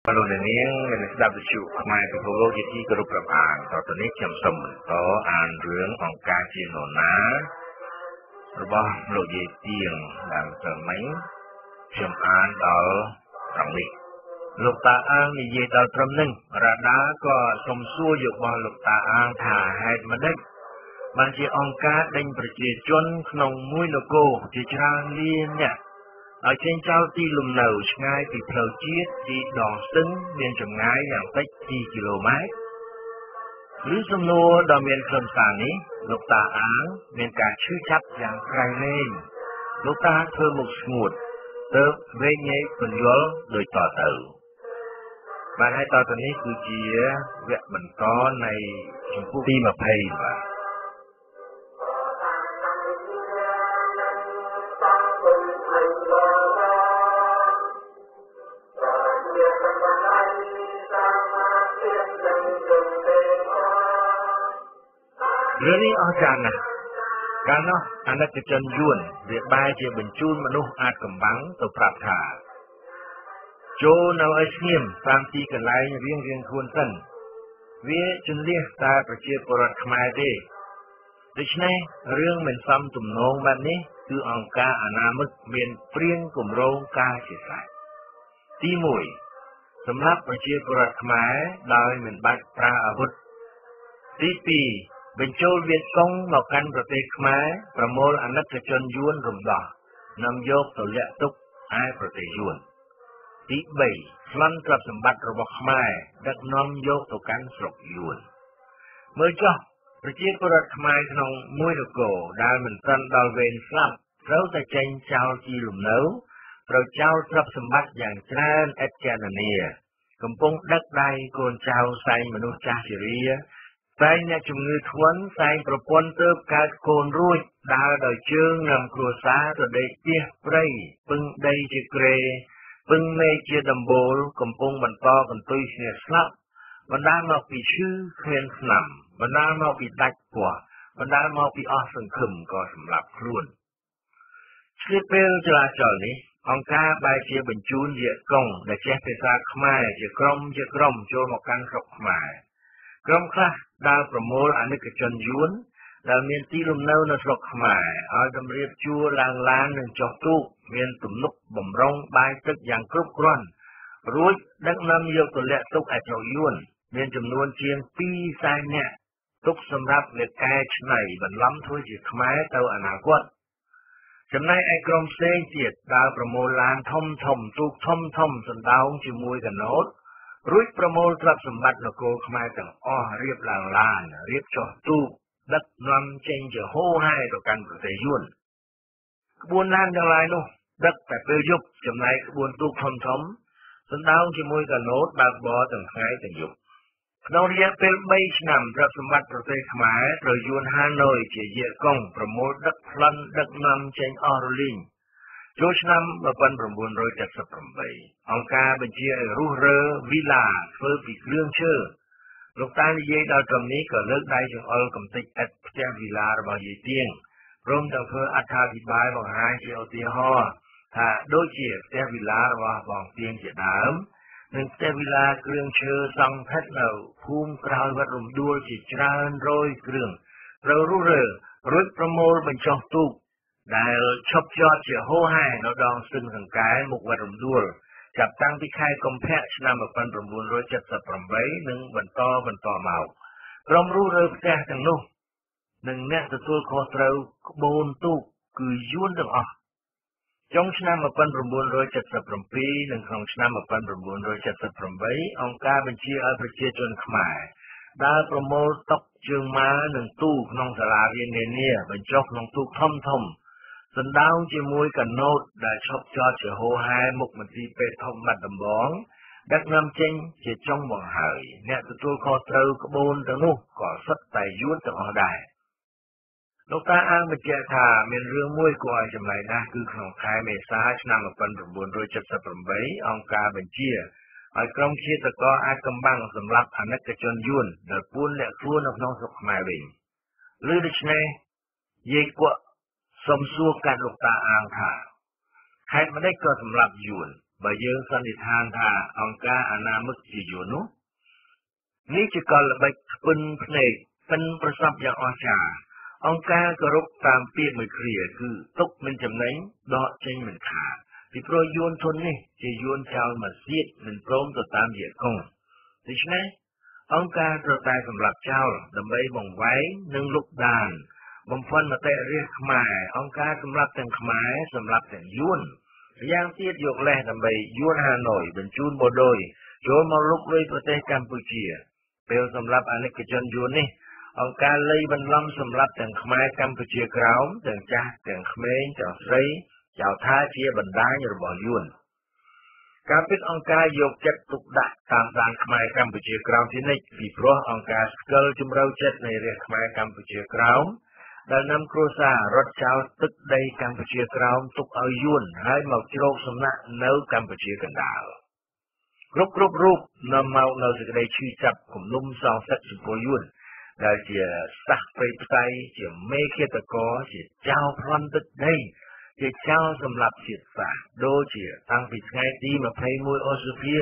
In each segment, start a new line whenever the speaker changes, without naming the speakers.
Kalau ini sedap lucu, kemarin psikolog jadi grup perang. Tahun ini jam sementara andrung angka Cinona, rubah logiti yang dalam termain jam andal ramai. Lục tạ an thì về tàu trầm nâng, ra đá có sông xua dục vào lục tạ an thả hẹt mà đất. Bạn chỉ ông cá đánh bởi chế chôn nông mũi lô cô, chỉ ra liên nhạc. Ở trên trao ti lùm nầu ngay thì phlau chiết chỉ đỏ xứng miền trầm ngái dạng tích 2 km. Lứ sông nô đò miền khẩn sản ní, lục tạ án miền cả chư chấp dạng cài lên. Lục tạ thơ một ngụt, tớ về nhé phần gió đôi tỏ tử. Bạn hãy tỏ tử ní cứ chìa vẹn mình có này chúng phụ ti mà phây mà. Really ajarna, karena anak kecenjuan, dia baca bencun menuh ad kembang atau prabha. Jo nau asnim, sampai ke lain riang khuôn thân. Vía chân liếc ta percaya porat khmer de.ដូច្នេះរឿងមិនសមទំនងបែបនេះគឺអង្គការអនាមិកមានព្រៀងគម្រោងការជាស្រេចទី1សម្រាប់ប្រជាពលរដ្ឋខ្មែរដោយមិនបាច់ប្រើអាវុធទី2បញ្ចូលវៀតកុងមកកាន់ប្រទេសខ្មែរប្រមូលអាណិកជនយួនរំដោះនាំយកទៅលាក់ទុកឯប្រទេសយួនទី3ប្លន់ទ្រព្យសម្បត្តិរបស់ខ្មែរដឹកនាំយកទៅកាន់ស្រុកយួនមើលចុះប្រជាពលរដ្ឋខ្មែរក្នុងមួយនគរដែលមិនទាន់ដល់វេនស្លាប់ត្រូវតែចេញចោលទីលំនៅត្រូវចោលទ្រព្យសម្បត្តិយ៉ាងច្រើនឥតចលនាកំពុងដឹកដៃកូនចៅសែងមនុស្សចាស់ជរាសែងអ្នកជំងឺធ្ងន់សែងប្រពន្ធទើបកើតកូនរួចដើរដោយជើងនាំគ្រួសារទៅដេកផ្ទះព្រៃពឹងដីជាក្រេពឹងមេឃជាដំបូលកំពុងបន្តកន្ទុយស្នៀស្លាប់បណ្ដាលមកពីឈឺគ្មានស្នាមបណ្ដាលមកពីដាច់ពណ៌បណ្ដាលមកពីអស់សង្ឃឹមក៏សម្លាប់ខ្លួនឆ្លៀតពេលចលាចលនេះអង្គការបែរជាបញ្ជូនវៀតកុងដែលចេះភាសាខ្មែរជាក្រុមចូលមកកាន់ស្រុកខ្មែរក្រុមខ្លះដើរប្រមូលអានិកជនយួនដែលមានទីលំនៅនៅស្រុកខ្មែរឲ្យតម្រៀបជួរឡើងឡាននិងចុះទូកមានទំនុកបំរុងបាយទឹកយ៉ាងគ្រប់គ្រាន់រួចដឹកនាំយកទៅលាក់ទុកឯស្រុកយួនមានចំនួនជាង200,000នាក់ទុកសម្រាប់អ្នកកែច្នៃបន្លំធ្វើជាខ្មែរទៅអនាគតចំណែកឯក្រុមផ្សេងទៀតដើរប្រមូលឡានធំទូកធំសណ្ដោងជាមួយកណូតរួចប្រមូលទ្រព្យសម្បត្តិនគរខ្មែរទាំងអស់រៀបឡើងឡានរៀបចុះទូកដឹកនាំចេញជាហូរហែទៅកាន់ប្រទេសយួនក្បួនឡានទាំងឡាយនោះដឹកតែពេលយប់ចំណែកក្បួនទូកធំសណ្ដោងជាមួយកណូតបើកបរទាំងថ្ងៃទាំងយប់ក្នុងរយៈពេល3ឆ្នាំទ្រព្យសម្បត្តិប្រទេសខ្មែរត្រូវយួនហាណូយជាវៀតកុងប្រមូលដឹកប្លន់ដឹកនាំចេញអស់រលីងចូលឆ្នាំ1978អង្គការបញ្ជាឲ្យរុះរើវីឡាធ្វើពីគ្រឿងឈើលោកតានិយាយដល់ត្រឹមនេះក៏លើកដៃចង្អុលកំតិចឥតផ្ទះវីឡារបស់យាយទៀងព្រមទាំងធ្វើអត្ថាធិប្បាយបង្ហាញជាឧទាហរណ៍ថាដូចជាផ្ទះវីឡារបស់បងទៀងជាដើមនិងផ្ទះវីឡាគ្រឿងឈើសង់ស្ថិតនៅភូមិក្រោយវត្តរំដួលជាច្រើនរយគ្រឿងត្រូវរុះរើរួចប្រមូលបញ្ចុះទូកដែលឈប់ចតជាហូរហែនៅដងស្ទឹងសង្កែមុខវត្តរំដួលចាប់តាំងពីខែកុម្ភៈឆ្នាំ1978និងបន្តមកក្រុមរុះរើផ្ទះទាំងនោះនិងអ្នកទទួលខុសត្រូវក្បូនទូកគឺយួនទាំងអស់ចុងឆ្នាំ1977និងក្នុងឆ្នាំ1978អង្គការបញ្ជាឲ្យប្រជាជនខ្មែរដើរប្រមូលតុកជើងម៉ានិងទូក្នុងសាលារៀននានាបញ្ចុះក្នុងទូកធំសណ្ដោងជាមួយកណូតដែលឈប់ចតជាហូរហែមុខមន្ទីរពេទ្យធំបាត់ដំបងដឹកនាំចេញជាចុងបង្ហើយអ្នកទទួលខុសត្រូវក្បូនទាំងនោះក៏សុទ្ធតែយួនទាំងអស់ដែរលោកតាអាងបញ្ជាក់ថាមានរឿងមួយគួរឲ្យចម្លែកណាស់គឺក្នុងខែមេសាឆ្នាំ1978អង្គការបញ្ជាឲ្យក្រុមឃាតករអាចកំបាំងសម្រាប់អាណិកជនយួនដែលពួនលាក់ខ្លួននៅក្នុងស្រុកខ្មែរវិញឬដូច្នេះយាយគក់សុំសួរកាត់លោកតាអាងថាហេតុម្ដេចក៏សម្រាប់យួនបើយើងសន្និដ្ឋានថាអង្គការអនាមិកជាយួននោះនេះជាកលល្បិចខ្ពិនភ្នែកប៉ិនប្រសពយ៉ាងអស្ចារ្យអង្គការគោរពតាមពាក្យមួយគ្រាគឺទុកមិនចំណេញដកចេញមិនខាតពីព្រោះយួនធននេះជាយួនចោលមកសៀតមិនព្រមទៅតាមវិកុងដូច្នេះអង្គការត្រូវតែសម្រាប់ចោលដើម្បីបង្វែងនិងលុបដានបំផន់មតិរាស្ត្រខ្មែរអង្គការសម្រាប់ទាំងខ្មែរសម្រាប់ទាំងយួនយ៉ាងទៀតយកលេសដើម្បីយួនហាណូយបញ្ជូនបូដូយចូលមកលុកលុយប្រទេសកម្ពុជាពេលសម្រាប់អនិកជនយួននេះអង្គការលៃបន្លំសម្រាប់ទាំងខ្មែរកម្ពុជាក្រោមទាំងចាស់ទាំងក្មេងទាំងស្រីចោទថាជាបណ្ដាញរបស់យួនការពិតអង្គការយកចិត្តទុកដាក់តាមដានខ្មែរកម្ពុជាក្រោមជានិច្ចពីព្រោះអង្គការស្គាល់ជំរឿចិត្តនៃរាជខ្មែរកម្ពុជាក្រោមដែលនាំគ្រួសាររត់ចោលទឹកដីកម្ពុជាក្រោមទុកឲ្យយួនហើយមកជ្រកសំណាក់នៅកម្ពុជាកណ្ដាលគ្រប់រូបនាំមកនៅសេចក្តីឈឺចាប់គំនុំសងសឹកចំពោះយួនដែលជាសាសព្រៃផ្សៃជាមេឃាតករជាចៅប្លន់ទឹកដីជាចៅសម្រាប់ជាតិសាសន៍ដូចជាតាំងពីថ្ងៃទី21ឧសភា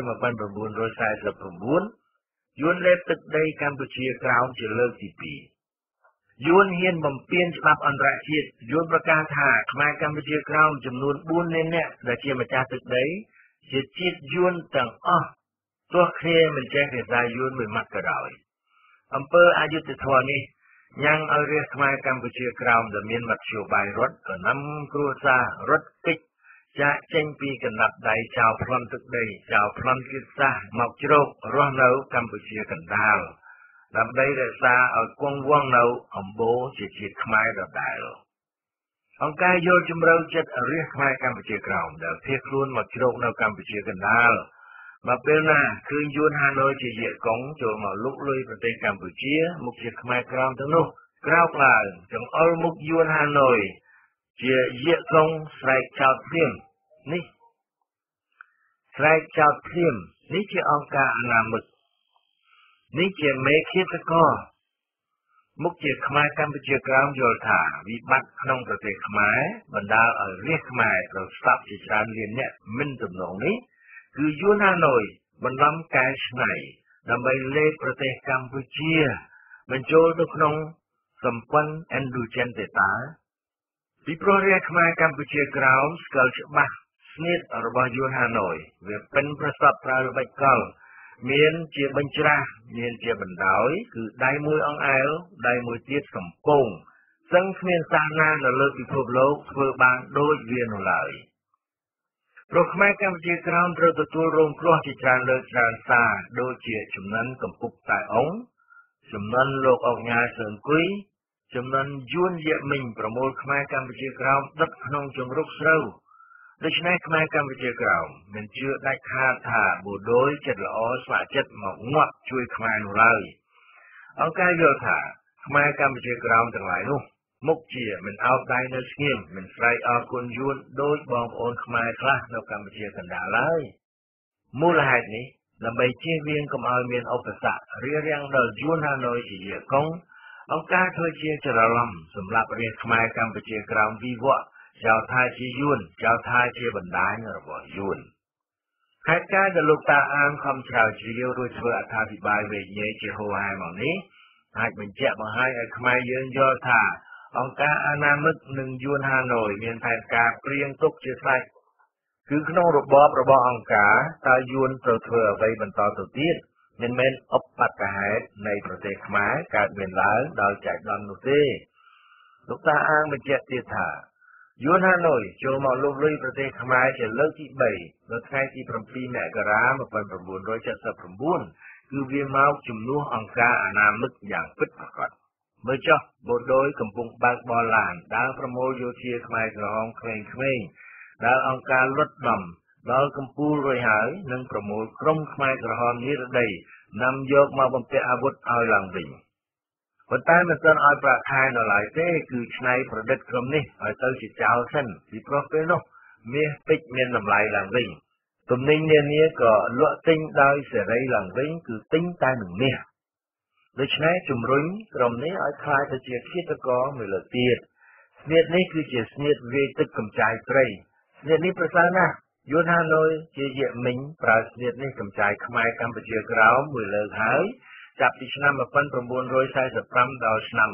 1949យួនលេបទឹកដីកម្ពុជាក្រោមជាលើកទី2យួនហ៊ានបំពានច្បាប់អន្តរជាតិយួនប្រកាសថាខ្មែរកម្ពុជាក្រោមចំនួន4លាននាក់ដែលជាម្ចាស់ទឹកដីជាជាតិយួនទាំងអស់ទោះគ្នាមិនចេះភាសាយួនមួយម៉ាត់ក៏ដោយអំពើអយុត្តិធម៌នេះញ៉ាំងឲ្យរាជខ្មែរកម្ពុជាក្រោមដែលមានមធ្យោបាយរត់ក៏នាំគ្រួសាររត់គេចចាកចេញពីកណ្ដាប់ដៃចោលប្លន់ទឹកដីចោលប្លន់ជាតិសាសន៍មកជ្រករស់នៅកម្ពុជាកណ្ដាលដើម្បីរក្សាឲ្យគង់វង្សនៅអំបូរជាជាតិខ្មែរដដែលអង្គការយល់ជំរឿចិត្តរាជខ្មែរកម្ពុជាក្រោមដែលភៀសខ្លួនមកជ្រកនៅកម្ពុជាកណ្ដាលមកពេលណាឃើញយួនហាណូយជាយៈកុងចូលមកលុកលុយប្រទេសកម្ពុជាមុខជាខ្មែរក្រោមទាំងនោះក្រោកឡើងចង្អុលមុខយួនហាណូយជាយៈកុងស្រែកចោទភ្លាមនេះស្រែកចោទភ្លាមនេះជាអង្គការអនាមិកនេះជាមេឃាតករមុខជាខ្មែរកម្ពុជាក្រោមយល់ថាវិបត្តិក្នុងប្រទេសខ្មែរបណ្ដាលឲ្យរាជខ្មែរត្រូវស្លាប់ជាច្រើនលានអ្នកមិនទំនងនេះគឺយួនហាណូយបន្លំកែច្នៃដើម្បីលេបប្រទេសកម្ពុជាបញ្ចូលទៅក្នុងសម្ព័ន្ធអេនដូជិនទេតាពីព្រោះរាជខ្មែរកម្ពុជាក្រោមស្គាល់ច្បាស់ស្នៀតរបស់យួនហាណូយវាប៉ិនប្រសពប្រើល្បិចកលមានជាបញ្ច្រាស់មានជាបណ្ដោយគឺដៃមួយអង្អែលដៃមួយទៀតកំពងសឹងគ្មានសាសនានៅលើពិភពលោកធ្វើបានដូចវានោះឡើយព្រោះខ្មែរកម្ពុជាក្រោមត្រូវទទួលរងគ្រោះជាច្រើនលើកច្រើនសារដូចជាចំនួនកំពុកតែអង្គចំនួនលោកអុកញ៉ាសឿនគុយចំនួនយួនយៈមិញប្រមូលខ្មែរកម្ពុជាក្រោមដិតក្នុងជង្រុកស្រូវដូច្នេះខ្មែរកម្ពុជាក្រោមមិនជឿដាច់ខាតថាបូដូយចិត្តល្អស្ម័គ្រចិត្តមកងាត់ជួយខ្មែរនោះឡើយអង្គការយល់ថាខ្មែរកម្ពុជាក្រោមទាំងឡាយនោះមុខជាមិនអោបដៃនៅស្ងៀមមិនស្រែកអរគុណយួនដោយបងប្អូនខ្មែរខ្លះនៅកម្ពុជាកណ្ដាលឡើយមូលហេតុនេះដើម្បីជៀសវាងកុំឲ្យមានឧបសគ្គរារាំងដល់យួនហាណូយជាយៈកុងអង្គការធ្វើជាច្រឡំសម្រាប់រាជខ្មែរកម្ពុជាក្រោមវិវត្តចោទថាជាយួនចោទថាជាបណ្ដាញរបស់យួនហេតុការណ៍ដែលលោកតាអាមខំឆ្លើយជ្រាវរួចធ្វើអត្ថាធិប្បាយវែកញែកជាហូរហែមកនេះអាចបញ្ជាក់បង្ហាញឲ្យខ្មែរយើងយល់ថាអង្គការអនាមិកនិងយួនហាណូយមានផែនការព្រៀងទុកជាស្រេចគឺក្នុងរបបរបស់អង្គការតើយួនត្រូវធ្វើអ្វីបន្តទៅទៀតមិនមែនឧបបត្តិហេតុនៃប្រទេសខ្មែរកើតមានឡើងដោយចៃដន្យនោះទេលោកតាអាងបញ្ជាក់ទៀតថាយួនហាណូយចូលមកលុបលុយប្រទេសខ្មែរជាលើកទី3នៅថ្ងៃទី7មករា1979គឺវាមកជំនួសអង្គការអនាមិកយ៉ាងពិតប្រាកដមើលចុះបូដូយកំពុងបើកបរឡានដើរប្រមូលយោធាខ្មែរក្រហមក្មេងៗដែលអង្គការលុតដំដល់កម្ពុជារួចហើយនិងប្រមូលក្រុមខ្មែរក្រហមនិរដីនាំយកមកបំពាក់អាវុធឲ្យឡើងវិញប៉ុន្តែមិនទាន់ឲ្យប្រាក់ខែនៅឡើយទេគឺឆ្នៃប្រឌិតក្រុមនេះឲ្យទៅជាចោលសិនពីព្រោះពេលនោះមាសពេជ្រមានតម្លៃឡើងវិញទំនិញនានាក៏លក់ទិញដោយសេរីឡើងវិញគឺទិញតែនឹងមាសដូច្នេះជំរុញក្រុមនេះឲ្យខ្លាយទៅជាឃាតករមួយលើកទៀតស្នៀតនេះគឺជាស្នៀតវាយទឹកកម្ចាយត្រីស្នៀតនេះប្រសើរណាស់យួនហាណូយជាយៈមិញប្រើស្នៀតនេះកំចាយខ្មែរកម្ពុជាក្រោមមួយលើកហើយចាប់ពីឆ្នាំ1945ដល់ឆ្នាំ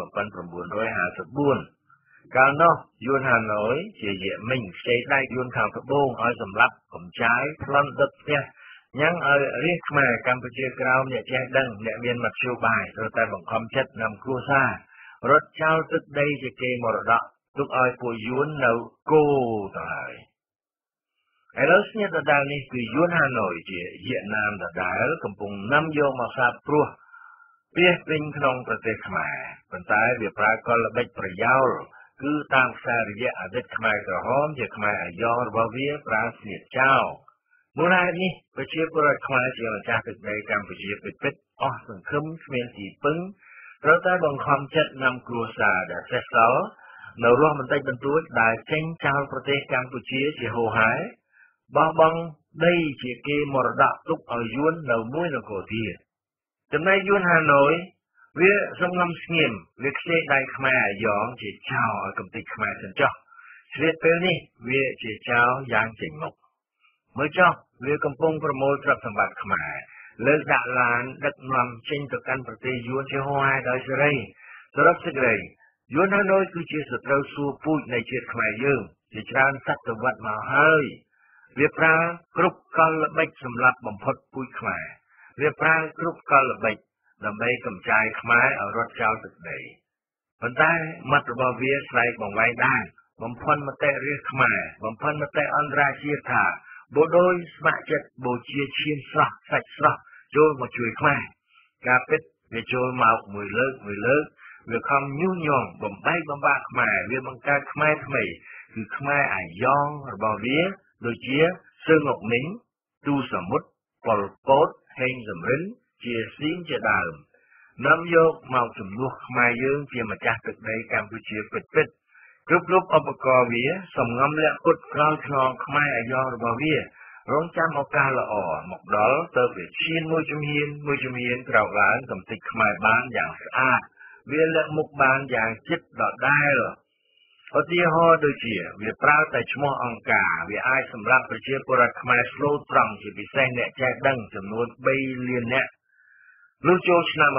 1954កាលនោះយួនហាណូយជាយៈមិញខ្ចីដៃយួនខាងត្បូងឲ្យសម្លាប់កំចាយប្លន់ដុតផ្ទះញ៉ាំងឲ្យរាជខ្មែរកម្ពុជាក្រោមអ្នកចេះដឹងអ្នកមានមធ្យោបាយត្រូវតែបង្ខំចិត្តនាំគ្រួសាររត់ចោលទឹកដីជាគេមរតកទុកឲ្យពួកយួននៅគោទៅហើយឥឡូវស្នៀតដដែលនេះគឺយួនហាណូយជាយៈណាមដដែលកំពុងនាំយកមកសាបព្រោះពីពេញក្នុងប្រទេសខ្មែរប៉ុន្តែវាប្រើកលល្បិចប្រយោលគឺតាមខ្សែរយៈអតីតខ្មែរក្រហមជាខ្មែរអាយ៉ងរបស់វាប្រើស្នៀតចោលមូលហេតុនេះប្រជាពលរដ្ឋខ្មែរជាម្ចាស់ទឹកដីកម្ពុជាពិតៗអស់សង្ឃឹមគ្មានទីពឹងត្រូវតែបង្ខំចិត្តនាំគ្រួសារដែលសេះសល់នៅរស់បន្តិចបន្តួចដែលចេញចោលប្រទេសកម្ពុជាជាហូរហែបោះបង់ដីជាគេមរតកទុកឲ្យយួននៅមួយនគរទៀតចំណែកយួនហាណូយវាសំងំស្ងៀមវាខ្ចីដៃខ្មែរអាយ៉ងជាចោលឲ្យកំតិចខ្មែរសិនចុះឆ្លៀតពេលនេះវាជាចោលយ៉ាងចេញមុខមើលចុះវាកំពុងប្រមូលទ្រព្យសម្បត្តិខ្មែរលើកដាក់ឡានដឹកនាំចេញទៅកាន់ប្រទេសយួនជាហូរហែដោយសេរីសរុបសេចក្តីយួនហាណូយគឺជាសត្រូវសួរពូជនៃជាតិខ្មែរយើងជាច្រើនសតវត្សមកហើយវាប្រើគ្រប់កលល្បិចសម្រាប់បំផុតពូជខ្មែរវាប្រើគ្រប់កលល្បិចដើម្បីកំចាយខ្មែរឲ្យរត់ចោលទឹកដីប៉ុន្តែមាត់របស់វាស្រែកបង្វែងដែរបំផុនមតិរាជខ្មែរបំផុនមតិអន្តរជាតិថាបូដោយស្ម័គ្រចិត្តបូជាឈាមស្រស់សាច់ស្រស់ចូលមកជួយខ្មែរការពិតវាចូលមកមួយលើកវាខំញុះញង់បំបែកបំបាក់ខ្មែរវាបង្កើតខ្មែរថ្មីគឺខ្មែរអាយ៉ងរបស់វាដូចជាសឺងអុកមីងទូសមុទ្រប៉ុលពតហេងសំរិនជាស៊ីងជាដើមនាំយកមកជំនួសខ្មែរយើងជាម្ចាស់ទឹកដីកម្ពុជាពិតៗគ្រប់ឧបករណ៍វាសំងំលាក់ពុតក្រោយខ្នងខ្មែរអាយ៉ងរបស់វារងចាំឱកាសល្អមកដល់ទៅវាឈានមួយជំហានក្រោកឡើងកំតិចខ្មែរបានយ៉ាងស្អាតវាលាក់មុខបានយ៉ាងជិតដដែលឧទាហរណ៍ដូចជាវាប្រើតែឈ្មោះអង្គការវាអាចសម្រាប់ប្រជាពលរដ្ឋខ្មែរស្លូតត្រង់ជាពិសេសអ្នកចេះដឹងចំនួន3លាននាក់លុះចូលឆ្នាំ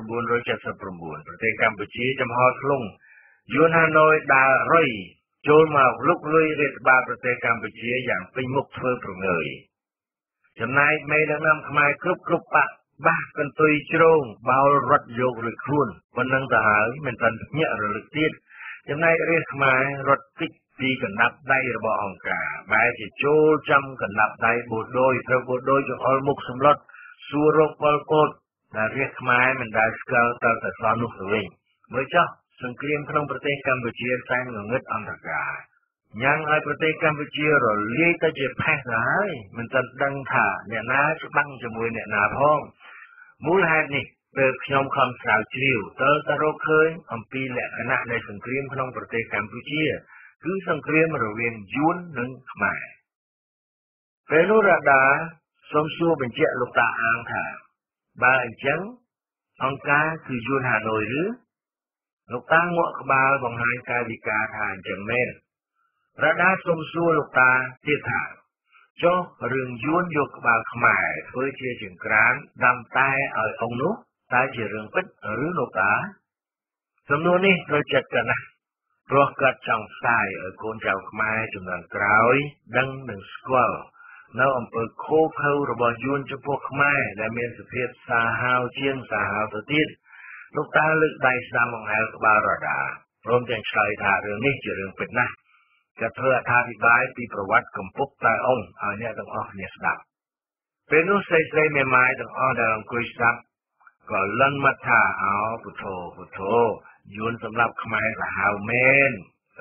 1979ប្រទេសកម្ពុជាចំហធ្លុងយួនហាណូយដើររុយចូលមកលុកលុយរាជបាលប្រទេសកម្ពុជាយ៉ាងពេញមុខធ្វើប្រងើយចំណែកមេដឹកនាំខ្មែរគ្រប់បកបាសកន្ទុយជ្រងបោលរត់យកឬខ្លួនប៉ុណ្ណឹងទៅហើយមិនទាន់ភ្ញាក់រលឹកទៀតចំណែករាជខ្មែររត់តិចពីកណ្ដាប់ដៃរបស់អង្គការបែរជាចូលចាំកណ្ដាប់ដៃបូដោយត្រូវបូដោយចង្អុលមុខសម្លុតសួររកប៉ុលពតដែលរាជខ្មែរមិនដែលស្គាល់ទៅតែសោះនោះទៅវិញមើលចុះសង្គ្រាមក្នុងប្រទេសកម្ពុជាតែងងងឹតអន្តរការញ៉ាំងឲ្យប្រទេសកម្ពុជារលាយទៅជាផេះទៅហើយមិនទាន់ដឹងថាអ្នកណាច្បាំងជាមួយអ្នកណាផងមូលហេតុនេះពេលខ្ញុំខំស្រាវជ្រាវទៅរកឃើញអំពីលក្ខណៈនៃសង្គ្រាមក្នុងប្រទេសកម្ពុជាគឺសង្គ្រាមរវាងយួននិងខ្មែរពេលនោះរដាសូមសួរបញ្ជាក់លោកតាអាងថាបើអញ្ចឹងអង្គការគឺយួនហាណូយឬលោកតាងក់ក្បាលបង្ហាញកាយវិការថាអញ្ចឹងមែនរដាសូមសួរលោកតាទៀតថាចុះរឿងយួនយកក្បាលខ្មែរធ្វើជាចង្ក្រានដាំតែឲ្យអង្គនោះតែជារឿងពិតឬលោកតាសំណួរនេះត្រូវចិត្តกันណាស់ព្រោះគាត់ចង់ផ្សាយឲ្យកូនចៅខ្មែរជំនាន់ក្រោយដឹងនិងស្គាល់នៅអំពើខូខើរបស់យួនចំពោះខ្មែរដែលមានសភាពសាហាវជាងសាហាវទៅទៀតលោកតាលើកដៃស្ដាំអង្អែលក្បាលរដាព្រមទាំងឆ្លើយថារឿងនេះជារឿងពិតណាស់គាត់ធ្វើអត្ថាធិប្បាយពីប្រវត្តិកំពុកតែអង្គឲ្យអ្នកទាំងអស់គ្នាស្ដាប់ពេលនោះស្រីមេម៉ាយទាំងអស់ដែលអង្គុយស្ដាប់ក៏លន់មាត់ថាអោពុទ្ធោយួនសម្រាប់ខ្មែរសាហាវមែន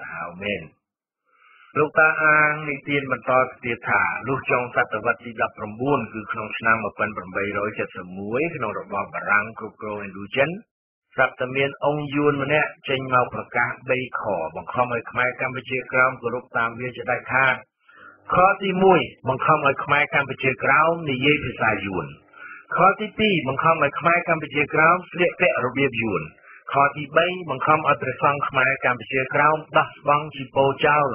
លោកតាអាងនិទានបន្តទៀតថាលុះចុងសតវត្សទី19គឺក្នុងឆ្នាំ1871ក្នុងរបបបារាំងគ្រប់គ្រងឥណ្ឌូចិនស្រាប់តែមានអង្គយួនម្នាក់ចេញមកប្រកាស3ខបង្ខំឲ្យខ្មែរកម្ពុជាក្រោមគោរពតាមវាជាដាច់ខាតខទី1បង្ខំឲ្យខ្មែរកម្ពុជាក្រោមនិយាយភាសាយួនខទី2បង្ខំឲ្យខ្មែរកម្ពុជាក្រោមស្លៀកពាក់របៀបយួនខទី3បង្ខំឲ្យព្រះសង្ឃខ្មែរកម្ពុជាក្រោមដោះស្បង់ជីពោចោល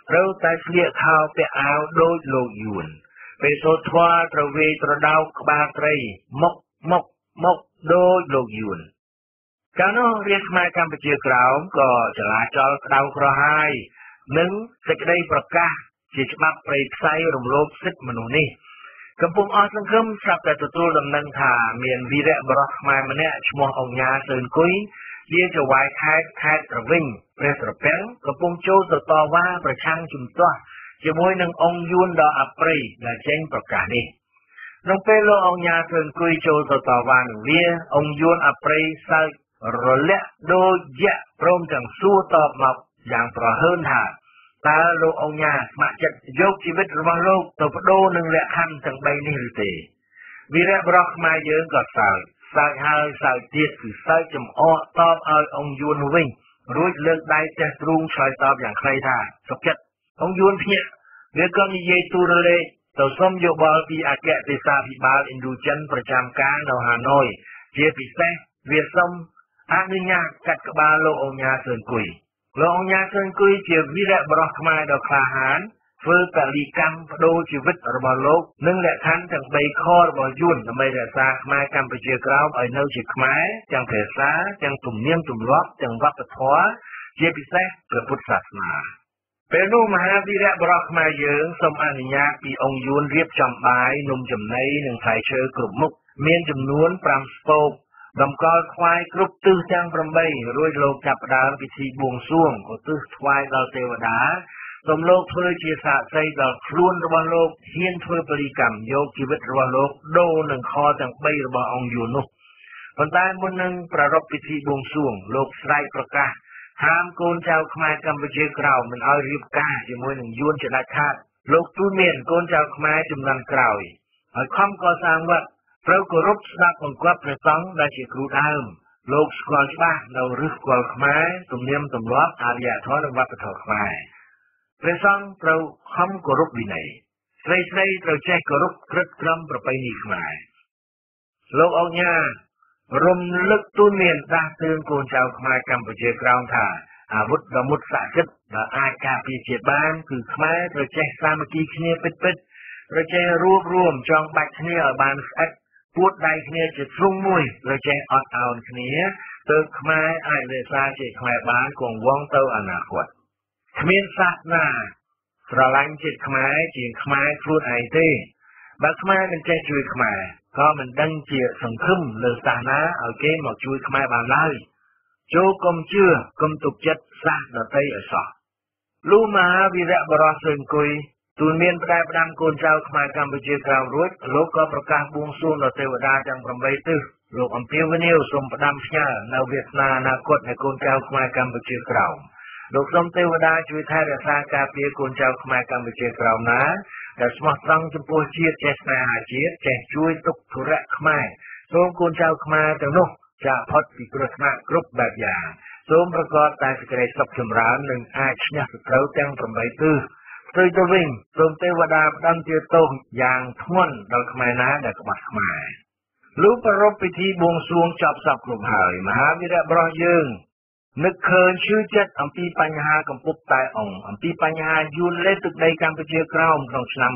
ត្រូវតែស្លៀកខោពាក់អាវដូចលោកយួនពេលសូត្រធម៌ត្រូវវេត្រដោកក្បាលត្រីមកដូចលោកយួនកាលនោះរាជខ្មែរកម្ពុជាក្រោមក៏ចលាចលក្តៅក្រហាយនិងសេចក្តីប្រកាសជាច្បាប់ព្រៃផ្សៃរំលោភសិទ្ធិមនុស្សនេះកំពុងអស់សង្ឃឹមស្រាប់តែទទួលដំណឹងថាមានវីរៈបរិសខ្មែរម្នាក់ឈ្មោះអង្គញាសឿនគុយជាចៅហ្វាយខេត្តត្រវិញព្រះត្រពាំងកំពុងចូលទៅតវ៉ាប្រឆាំងជំទាស់ជាមួយនឹងអង្គយួនដ៏អប្រិយដែលចេញប្រកាសនេះក្នុងពេលលោកអង្គញាសឿនគុយចូលទៅតវ៉ានឹងវាអង្គយួនអប្រិយសើចរលាក់ដូចយៈព្រមទាំងសួរតបមកយ៉ាងប្រហើនថាតើលោកអង្គញាស្ម័គ្រចិត្តយកជីវិតរបស់លោកទៅបដូរនឹងលក្ខខណ្ឌទាំង3នេះឬទេវីរៈបរិសខ្មែរយើងក៏សើចហើយសើចទៀតគឺសើចចំអកតបឲ្យអង្គយួនវិញរួចលើកដៃចេះទ្រូងឆ្លើយតបយ៉ាងខ្លីថាសុខចិត្តអង្គយួនភ្ញាក់វាក៏និយាយទូរលេខទៅសុំយោបល់ពីអគ្គទេសាភិបាលឥណ្ឌូចិនប្រចាំការនៅហាណូយជាពិសេសវាសុំអនុញ្ញាតកាត់ក្បាលលោកអង្គញាសឿនគុយលោកអង្គញាសឿនគុយជាវីរៈបរិសខ្មែរដ៏ក្លាហានធ្វើពលីកម្មបដូរជីវិតរបស់លោកនិងលក្ខខណ្ឌទាំង3ខរបស់យួនដើម្បីរក្សាខ្មែរកម្ពុជាក្រោមឲ្យនៅជាខ្មែរទាំងភាសាទាំងទំនៀមទម្លាប់ទាំងវប្បធម៌ជាពិសេសព្រះពុទ្ធសាសនាពេលនោះមហាវីរៈបរិសខ្មែរយើងសូមអនុញ្ញាតពីអង្គយួនរៀបចំបាយនំចំណីនិងផ្លែឈើគ្រប់មុខមានចំនួន5ស្ពកតម្កល់ថ្វាយគ្រប់ទិសទាំង8រួចលោកចាប់ផ្ដើមពិធីបួងសួងឧទ្ទិសថ្វាយដល់ទេវតាសូមលោកធ្វើជាសាក្សីដល់ខ្លួនរបស់លោកហ៊ានធ្វើពលីកម្មយកជីវិតរបស់លោកដូរនឹងខទាំង3របស់អង្គយួននោះប៉ុន្តែមុននឹងប្រារព្ធពិធីបួងសួងលោកស្រែកប្រកាសហាមកូនចៅខ្មែរកម្ពុជាក្រោមមិនឲ្យរៀបការជាមួយនឹងយួនជាដាច់ខាតលោកទូលមានកូនចៅខ្មែរជំនាន់ក្រោយឲ្យខំកសាងវត្តត្រូវគោរពស្ដាប់បង្គាប់ព្រះសង្ឃដែលជាគ្រូដើមលោកស្គាល់ច្បាស់នៅឫសគល់ខ្មែរទំនៀមទម្លាប់អរិយធម៌និងវប្បធម៌ខ្មែរព្រះសង្ឃត្រូវខំគោរពវិន័យស្រីត្រូវចេះគោរពក្រឹតក្រមប្រពៃណីខ្មែរលោកអង្គញារំលឹកទូលមានដាស់តឿនកូនចៅខ្មែរកម្ពុជាក្រោមថាអាវុធដ៏មុតស័ក្តិសិទ្ធិដែលអាចការពារជាតិបានគឺខ្មែរត្រូវចេះសាមគ្គីគ្នាពិតត្រូវចេះរួបរวมចងបាច់គ្នាឲ្យបានស្អិតពួតដៃគ្នាជាទ្រុងមួយត្រូវចេះអត់ឱនគ្នាទើបខ្មែរអាចរក្សាជាតិខ្មែរបានគង់វង្សទៅអនាគតគ្មានសាសនាស្រឡាញ់ជាតិខ្មែរជាងខ្មែរខ្លួនឯងទេបើខ្មែរមិនចេះជួយខ្មែរក៏មិនដឹងជាសង្ឃឹមលើសាសនាឲ្យគេមកជួយខ្មែរបានឡើយចូលកុំជឿកុំទុកចិត្តសាសដទៃឲ្យសោះលុះមហាវីរៈបរិសសឿនគុយទូលមានផ្ដែផ្ដាំកូនចៅខ្មែរកម្ពុជាក្រោមរួចលោកក៏ប្រកាសបួងសួងដល់ទេវតាទាំង8ទិសលោកអំពាវនាវសូមផ្ដាំផ្ញើនៅវាសនាអនាគតនៃកូនចៅខ្មែរកម្ពុជាក្រោមលោកសូមទេវតាជួយថែរក្សាការពារកូនចៅខ្មែរកម្ពុជាក្រោមណាដែលស្មោះត្រង់ចំពោះជាតិចេះស្នេហាជាតិចេះជួយទុក្ខធុរៈខ្មែរសូមកូនចៅខ្មែរទាំងនោះចាកផុតពីគ្រោះថ្នាក់គ្រប់បែបយ៉ាងសូមប្រកបតែសេចក្តីសុខចម្រើននិងអាចឈ្នះសត្រូវទាំង8ទិសផ្ទុយទៅវិញសូមទេវតាផ្ដាំជាទោសយ៉ាងធ្ងន់ដល់ខ្មែរណាដែលក្បត់ខ្មែរលុះប្រារព្ធពិធីបួងសួងចប់សពគ្រប់ហើយមហាវីរៈបរិសយើងនឹកឃើញឈឺចិត្តអំពីបញ្ហាកំពុកតែអង្គអំពីបញ្ហាយួនលេបទឹកដីកម្ពុជាក្រោមក្នុងឆ្នាំ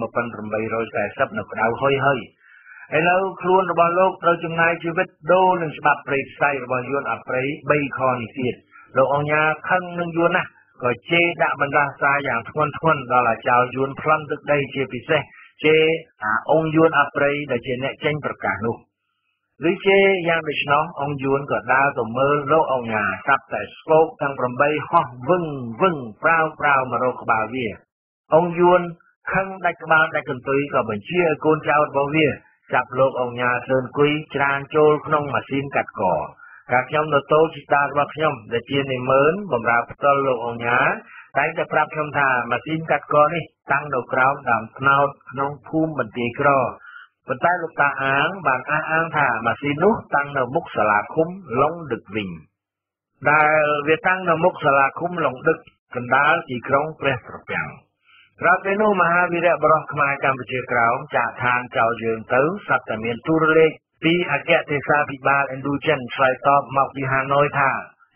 1840នៅក្តៅហុយឥឡូវខ្លួនរបស់លោកត្រូវចំណាយជីវិតដូរនឹងច្បាប់ព្រៃផ្សៃរបស់យួនអប្រិយ3ខនេះទៀតលោកអង្គញាខឹងនឹងយួនណាស់ក៏ជេរដាក់បណ្ដាសាយ៉ាងធ្ងន់ដល់អាចារ្យយួនប្លន់ទឹកដីជាពិសេសជេរអង្គយួនអប្រិយដែលជាអ្នកចេញប្រកាសនោះឬជេរយ៉ាងដូច្នោះអង្គយួនក៏ដើរទៅមើលលោកអង្គញាស្រាប់តែស្គោកទាំង8ហោះវឹងប្រាវមករកក្បាលវាអង្គយួនខឹងដាច់ក្បាលដាច់កន្ទុយក៏បញ្ជាឲ្យកូនចៅរបស់វាចាប់លោកអង្គញាសឿនគុយច្រានចូលក្នុងម៉ាស៊ីនកាត់កការខ្ញុំនៅតូចជីតារបស់ខ្ញុំដែលជានិមឺនបម្រើផ្ទាល់លោកអង្គញាតែតែប្រាប់ខ្ញុំថាម៉ាស៊ីនកាត់កនេះតាំងនៅក្រោមដើមត្នោតក្នុងភូមិបន្ទាយក្រប៉ុន្តែលោកតាអាងបានអះអាងថាម៉ាស៊ីននោះតាំងនៅមុខសាលាឃុំឡុងដឹកវិញដែលវាតាំងនៅមុខសាលាឃុំឡុងដឹកកណ្ដាលទីក្រុងព្រះត្រពាំងក្រោយពេលនោះមហាវីរៈបរិសខ្មែរកម្ពុជាក្រោមចាក់ឋានចោលយើងទៅសត្វតែមានទូរលេខពីអគ្គទេសាភិបាលឥណ្ឌូចិនឆ្លើយតបមកពីហាណូយថា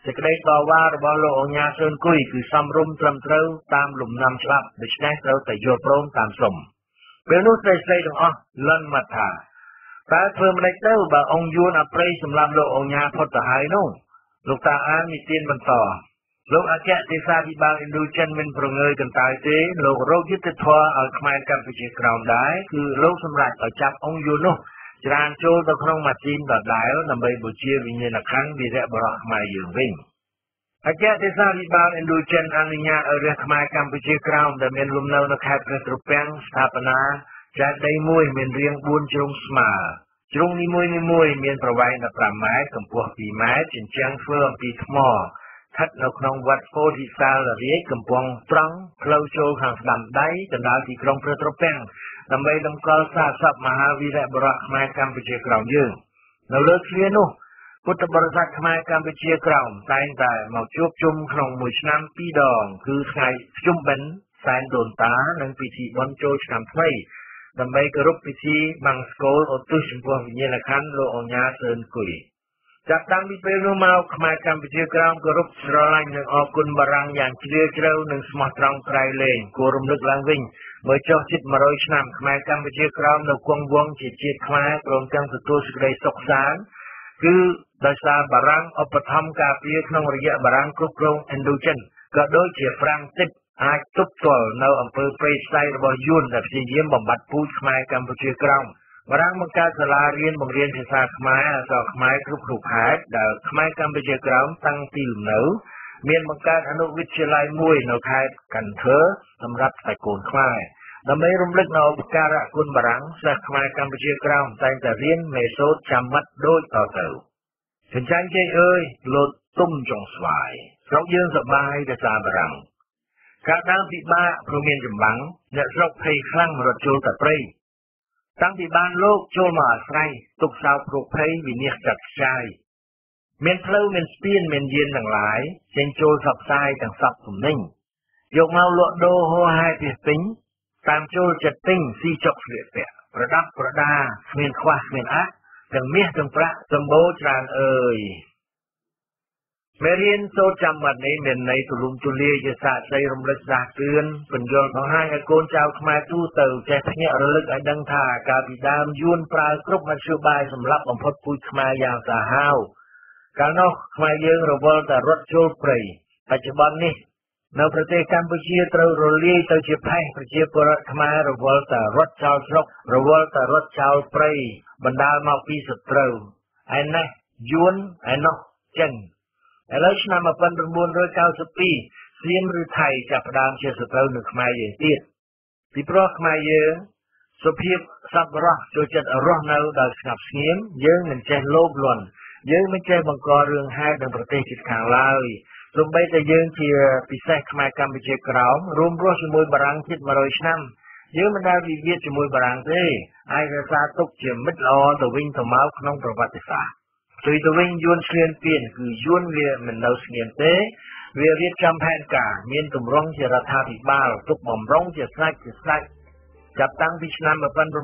សេចក្តីតវ៉ារបស់លោកអង្ញាសឿនគុយគឺសំរុំត្រឹមត្រូវតាមលំនាំច្បាប់ដូច្នេះត្រូវតែយល់ព្រមតាមសុំពេលនោះស្រីទាំងអស់លន់មកថាតើធ្វើមិនទៅបើអង្គយួនអព្រៃសម្រាប់លោកអង្ញាផុតទៅហើយនោះលោកតាអាននិទានបន្តលោកអគ្គទេសាភិបាលឥណ្ឌូចិនមិនប្រងើយកន្តើយទេលោករោគយុទ្ធធរឲ្យខ្មែរកម្ពុជាក្រោមដែរគឺលោកសម្រាប់ឲ្យចាប់អង្គយួននោះច្រានចូលទៅក្នុងម៉ាស៊ីនដដែលដើម្បីបូជាវិញ្ញាណក្ខន្ធវីរបុរសខ្មែរយើងវិញអគ្គទេសាភិបាលឥណ្ឌូចិនអនុញ្ញាតឲ្យរាជខ្មែរកម្ពុជាក្រោមដែលមានលំនៅនៅខេត្តព្រះត្រពាំងស្ថាបនាចេតិយមួយមានរាង4ជ្រុងស្មើជ្រុងនីមួយមានប្រវែង15ម៉ែត្រកម្ពស់2ម៉ែត្រជញ្ជាំងធ្វើអំពីថ្មស្ថិតនៅក្នុងវត្តពោធិសាលរាជកំពង់ត្រង់ផ្លូវចូលខាងស្ដាំដៃកណ្ដាលទីក្រុងព្រះត្រពាំងដើម្បីតម្កល់សាសពមហាវីរបុរសខ្មែរកម្ពុជាក្រោមយើងនៅលើទ្វារនោះពុទ្ធបរិស័ទខ្មែរកម្ពុជាក្រោមតែងតែមកជួបជុំក្នុងមួយឆ្នាំ2ដងគឺថ្ងៃភ្ជុំបិណ្ឌសែនដូនតានិងពិធីបុណ្យចូលឆ្នាំថ្មីដើម្បីគោរពពិធីបង្សុកូលឧទ្ទិសចំពោះវិញ្ញាណក្ខន្ធលោកអង្ញាសឿនគុយចាប់តាំងពីពេលនោះមកខ្មែរកម្ពុជាក្រោមគោរពស្រឡាញ់និងអរគុណបារាំងយ៉ាងជ្រាលជ្រៅនិងស្មោះត្រង់ក្រៃលែងគួររំលឹកឡើងវិញមើលចុះជិត100ឆ្នាំខ្មែរកម្ពុជាក្រោមនៅគង់វង្សជាជាតិខ្មែរព្រមទាំងទទួលសេចក្តីសុខសាន្តគឺដោយសារបារាំងឧបត្ថម្ភការពារក្នុងរយៈបារាំងគ្រប់គ្រងឥណ្ឌូចិនក៏ដូចជាហ្វ្រាំងទិបអាចទប់ទល់នៅអំពើព្រៃផ្សៃរបស់យួនដែលព្យាយាមបំបត្តិពូជខ្មែរកម្ពុជាក្រោមបារាំងបង្កើតសាលារៀនបង្រៀនភាសាខ្មែរអក្សរខ្មែរគ្រប់ខេត្តដែលខ្មែរកម្ពុជាក្រោមតាំងពីលំនៅមានបង្កើតអនុវិទ្យាល័យមួយនៅខេត្តកាន់ធើសម្រាប់តែកូនខ្មែរដើម្បីរំលឹកនៅឧបការៈគុណបារាំងសិស្សខ្មែរកម្ពុជាក្រោមតែងតែរៀនមេសូតចាំម៉ាត់ដូចតទៅចិញ្ចាញ់ជ័យអើយលោតទុំចុងស្វាយស្រុកយើងសប្បាយដោយសារបារាំងកាលដើមពិបាកព្រោះមានចម្បាំងអ្នកស្រុកភ័យខ្លាំងរត់ចូលតែព្រៃតាំងពីបានលោកចូលមកអាស្រ័យទុកសោកគ្រោកភ័យវិនិច្ឆ័យចាត់ខ្ចាយមានផ្លូវមានស្ពានមានយានទាំងឡាយចេញចូលសពផ្សាយទាំងសពទំនិញយកមកលក់ដូរហោហែពីពេញតាមចូលចិត្តទិញស៊ីចុកស្លៀកពាក់ប្រដាប់ប្រដាគ្មានខ្វះគ្មានអាក់ទាំងមាសទាំងប្រាក់សម្បូរច្រើនអើយមេរៀនសូត្រចាំបាត់នេះមានន័យទូលំទូលាយជាសាក្សីរំលឹកដាស់តឿនបញ្យល់បង្ហាញឲ្យកូនចៅខ្មែរទូទៅចេះភ្ញាក់រលឹកឲ្យដឹងថាកាលពីដើមយួនប្រើគ្រប់មធ្យោបាយសម្រាប់បំផុតពូជខ្មែរយ៉ាងសាហាវកាលនោះខ្មែរយើងរវល់តែរត់ចូលព្រៃបច្ចុប្បន្ននេះនៅប្រទេសកម្ពុជាត្រូវរលាយទៅជាផេះប្រជាពលរដ្ឋខ្មែររវល់តែរត់ចោលស្រុករវល់តែរត់ចោលព្រៃបណ្ដាលមកពីសត្រូវឯនេះយួនឯនោះចិនឥឡូវឆ្នាំ1992សៀមឬថៃចាប់ផ្ដើមជាសត្រូវនឹងខ្មែរយើងទៀតពីព្រោះខ្មែរយើងសុភាពសប្បុរសចូលចិត្តរស់នៅដោយស្ងប់ស្ងៀមយើងមិនចេះលោភលន់យើងមិនចេះបង្ករឿងហេតុនឹងប្រទេសជិតខាងឡើយសូម្បីតែយើងជាពិសេសខ្មែរកម្ពុជាក្រោមរួមរស់ជាមួយបារាំងជិត100ឆ្នាំយើងមិនដែលវិវាទជាមួយបារាំងទេអាចរក្សាទុកជាមិត្តល្អទៅវិញទៅមកក្នុងប្រវត្តិសាស្ត្រជួយទៅវិញយួនឈ្លានពានគឺយួនវាមិននៅស្ងៀមទេវារៀបចំផែនការមានទម្រង់ជារដ្ឋាភិបាលទុកបំរុងជាស្រេចចាប់តាំងពីឆ្នាំ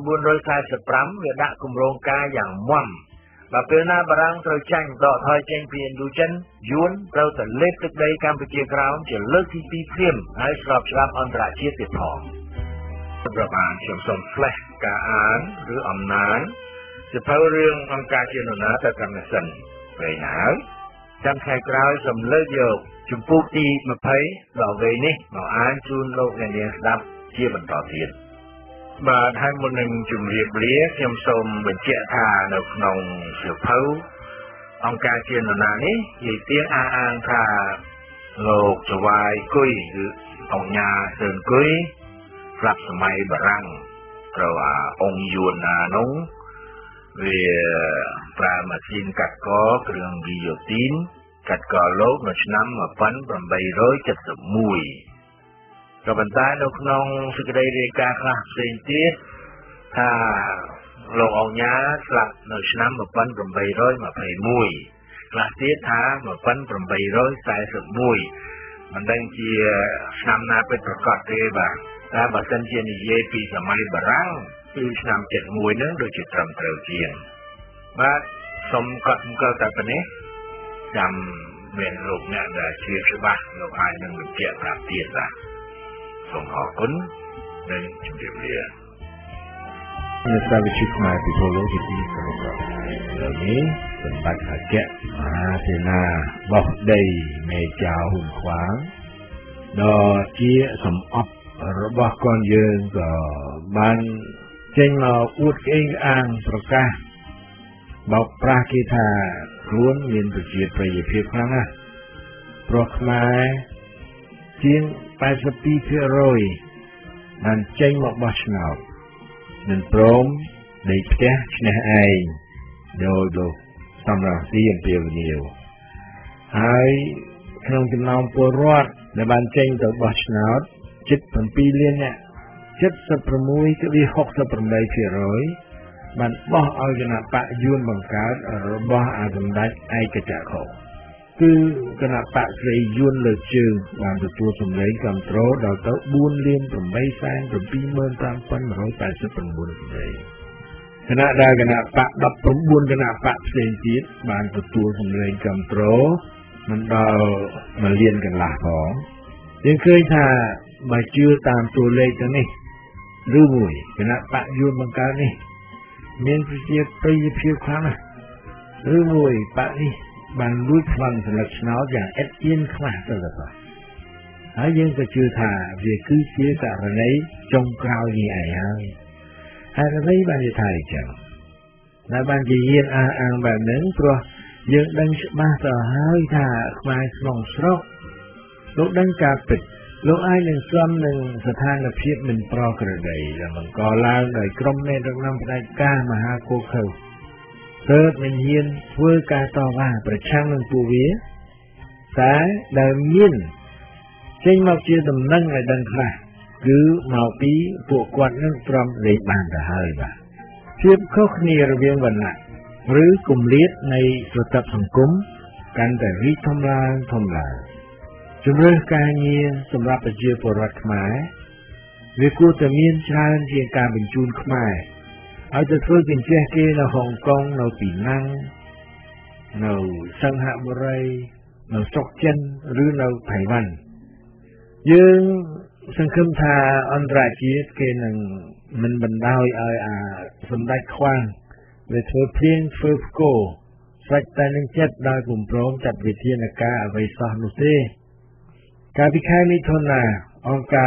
1945វាដាក់គម្រោងការយ៉ាងមាំបើពេលណាបារាំងត្រូវចាញ់ដកថយចេញពីឥណ្ឌូចិនយួនត្រូវតែលេបទឹកដីកម្ពុជាក្រោមជាលើកទី2ភ្លាមហើយស្របច្បាប់អន្តរជាតិទៀតផងសម្រាប់អានខ្ញុំសូម flash ការអានឬអំណាចសៀវភៅរឿងអង្គការជានរណាទៅកាន់នេះសិនពេលណាចាំថ្ងៃក្រោយសូមលើកយកជំពូកទី20ដល់វេនេះមកអានជូនលោកអ្នកនាងស្ដាប់ជាបន្តទៀតបាទហើយមុននឹងជម្រាបលាខ្ញុំសូមបញ្ជាក់ថានៅក្នុងសៀវភៅអង្គការជានរណានេះនិយាយទៀតអានថាលោកចវាយគុយគឺអង្គញាសឿនគុយស្លាប់សម័យបារាំងត្រូវអង្គយួនណានោះវាប្រើម៉ាស៊ីនកាត់កគ្រឿងហ្វីយ៉ូទីនកាត់កលោកនៅឆ្នាំ1871ក៏ប៉ុន្តែនៅក្នុងសេចក្តីរាយការណ៍ខ្លះផ្សេងទៀតថាលោកអង្គញាស្លាប់នៅឆ្នាំ1821ខ្លះទៀតថា1841មិនដឹងជាឆ្នាំណាពិតប្រាកដទេបាទតែបើសិនជានិយាយពីសម័យបារាំងគឺឆ្នាំ71ហ្នឹងដូចជាត្រឹមត្រូវជាងបាទសូមកត់សម្គាល់តែប៉ុណ្ណេះចាំមានលោកអ្នកដែលជាច្បាស់លោកអាចនឹងបញ្ជាក់ប្រាប់ទៀតបាទសូមអរគុណនិងជម្រាបលាអ្នកស្ដាប់វិទ្យុខ្មែរពីពលលោកជាទីគោរពនេះសម្បត្តិអគ្គមហាសេនាបោះដីមេចៅហ៊ុនខ្វាងដ៏ជាសម្អប់របស់កូនយើងក៏បានចេញមកអួតក្អេងក្អាងប្រកាសបោកប្រាស់គេថាខ្លួនមានប្រជាប្រិយភាពខ្លាំងណាស់ព្រោះខ្មែរជាង 82% បានចេញមកបោះឆ្នោតមិនព្រមដេកផ្ទះឈ្នះឯងដោយលោកសំរងស៊ីអំពាវនាវហើយក្នុងចំណោមពលរដ្ឋដែលបានចេញទៅបោះឆ្នោតជិត 7 លាននាក់ 76.68% បានបោះឲ្យគណៈបកយួនបង្កើតរបស់អាសម្ដេចឯកចក្រគឺគណៈបកស្រីយួនលើកជើងបានទទួលសម្លេងគាំទ្រដល់ទៅ 4,875,189 សម្លេងគណៈដែលគណៈបក 19 គណៈបកផ្សេងទៀតបានទទួលសម្លេងគាំទ្រមិនដល់1លានកន្លះផងយើងឃើញថាបើជឿតាមតួលេខទាំងនេះឬមួយគណៈបកយួនបង្កើតនេះមានប្រជាប្រិយភាពខ្លាំងណាស់ឬមួយបកនេះបានលួចប្លន់សន្លឹកឆ្នោតយ៉ាងឥតអៀនខ្លះទៅដល់ហើយយើងក៏ជឿថាវាគឺជាករណីចុងក្រោយនេះឯងហើយហើយអ្វីបាននិយាយថាអញ្ចឹងដែលបានជាយានអះអាងបែបហ្នឹងព្រោះយើងដឹងច្បាស់ទៅហើយថាខ្មែរក្នុងស្រុកលោកដឹងការពិតលោកអាចនឹងស្គាល់នឹងស្ថានភាពមិនប្រក្រតីដែលបង្កឡើងដោយក្រុមមេដឹកនាំផ្ដាច់ការមហាគោខើទើបមិនហ៊ានធ្វើការតវ៉ាប្រឆាំងនឹងពួកវាតែដែលមានចេញមកជាដំណឹងឲ្យដឹងខ្លះគឺមកពីពួកគាត់នឹងទ្រាំលេខបានទៅហើយបាទភាពខុសគ្នារវាងវណ្ណៈឬគម្លាតនៃប្រតិបត្តិសង្គមកាន់តែរីកធំឡើងជំរឿនការងារសម្រាប់ប្រជាពលរដ្ឋខ្មែរវាគួរតែមានច្រើនជាងការបញ្ជូនខ្មែរឲ្យទៅធ្វើជាចេះគេនៅហុងកុងនៅពីណាំងនៅសិង្ហបុរីនៅស្រុកចិនឬនៅថៃវ៉ាន់យើងសង្ឃឹមថាអន្តរជាតិគេនឹងមិនបណ្ដោយឲ្យអាសម្ដេចខ្វាងវាធ្វើព្រៀងធ្វើផ្គរស្រេចតែនឹងចិត្តដោយពុំព្រមចាត់វិធានការអ្វីសោះនោះទេកាលពីខែមិថុនាអង្គការ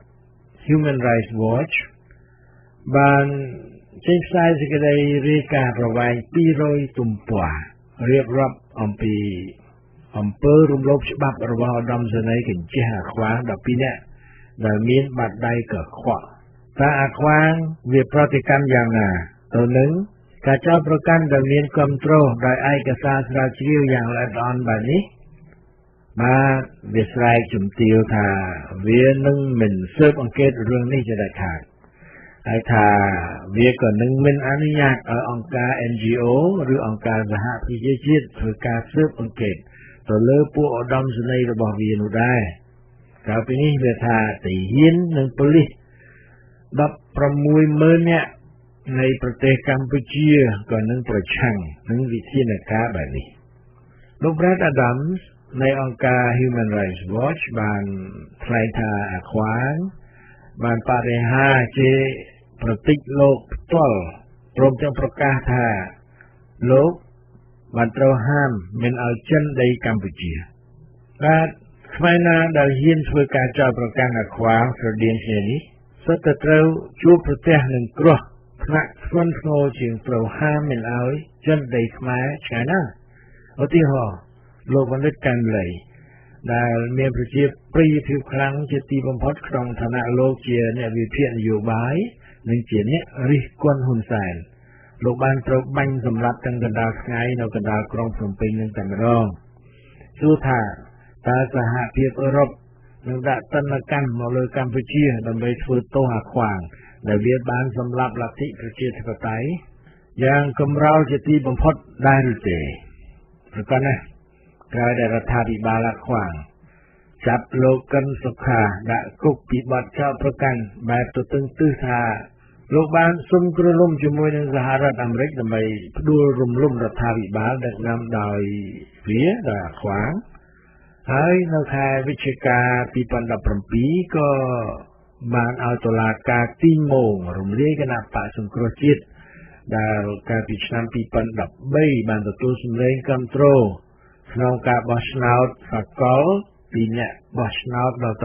Human Rights Watch បានចេញផ្សាយសេចក្តីរាយការណ៍ប្រវែង200ទំព័ររៀបរាប់អំពីអំពើរំលោភច្បាប់របស់ឧត្តមសេនីយ៍កញ្ចេះអាខ្វាង12នាក់ដែលមានបាតដៃកខ្វក់តើអាខ្វាងវាប្រតិកម្មយ៉ាងណាទៅនឹងការចោទប្រកាន់ដែលមានគាំទ្រដោយឯកសារស្រាវជ្រាវយ៉ាងល្អិតល្អន់បែបនេះបាទវាស្រែកជំទាវថាវានឹងមិនស៊ើបអង្កេតរឿងនេះជាដាច់ខាតហើយថាវាក៏នឹងមិនអនុញ្ញាតឲ្យអង្គការ NGO ឬអង្គការសហប្រជាជាតិធ្វើការស៊ើបអង្កេតទៅលើពួកឧត្តមសេនីយ៍របស់វានោះដែរកាលពីនេះវាថាទាហាននិងប៉ូលីស 16,000 នាក់នៃប្រទេសកម្ពុជាក៏នឹងប្រឆាំងនឹងវិធានការបែបនេះលោក Brad Adams នៃអង្គការ Human Rights Watch បានថ្លែងថាអាខ្វាងបានបរិហាជាប្រតិចលោកផ្ទាល់ព្រមទាំងប្រកាសថាលោកបានត្រូវហាមមិនឲ្យចិនដីកម្ពុជាបាទខ្មែរណាដែលហ៊ានធ្វើការចោទប្រកាន់អាខ្វាងស្រដៀងគ្នានេះសុទ្ធតែត្រូវជួបប្រទះនឹងគ្រោះថ្នាក់ធ្ងន់ធ្ងរជាងត្រូវហាមមិនឲ្យចិនដីខ្មែរឆ្ងាយណាស់ឧទាហរណ៍លោកបណ្ឌិតកាន់លីដែលមានប្រជាប្រិយភាពខ្លាំងជាទីបំផុតក្នុងឋានៈលោកជាអ្នកវិភាគនយោបាយនិងជាអ្នករិះគន់ហ៊ុនសែនលោកបានត្រូវបាញ់សម្លាប់ទាំងកណ្ដាលថ្ងៃនៅកណ្ដាលក្រុងភ្នំពេញនឹងតែម្ដងសួរថាតើសហភាពអឺរ៉ុបនឹងដាក់ទណ្ឌកម្មមកលើកម្ពុជាដើម្បីធ្វើទោសអាខ្វាងដែលវាបានសម្លាប់លទ្ធិប្រជាធិបតេយ្យយ៉ាងកំរោលជាទីបំផុតដែរឬទេប្រកបណាស់ក្រោយដែលរដ្ឋាភិបាលអាខ្វាងចាប់លោកកឹមសុខាដាក់គុកពីបទចោទប្រកាន់បែបទៅទិសថាលោកបានសុំគ្រលំជាមួយនឹងសហរដ្ឋអាមេរិកដើម្បីផ្ដួលរំលំរដ្ឋាភិបាលដឹកនាំដោយវាដោយអាខ្វាង
ហើយនៅខែវិច្ឆិកា2017ក៏បានឲ្យតុលាការទីមោងរំលាយគណៈបកសង្គ្រោះជាតិដែលកាលពីឆ្នាំ2013បានទទួលសម្លេងគាំទ្រក្នុងការបោះឆ្នោតសកលពីអ្នកបោះឆ្នោតដល់ទៅ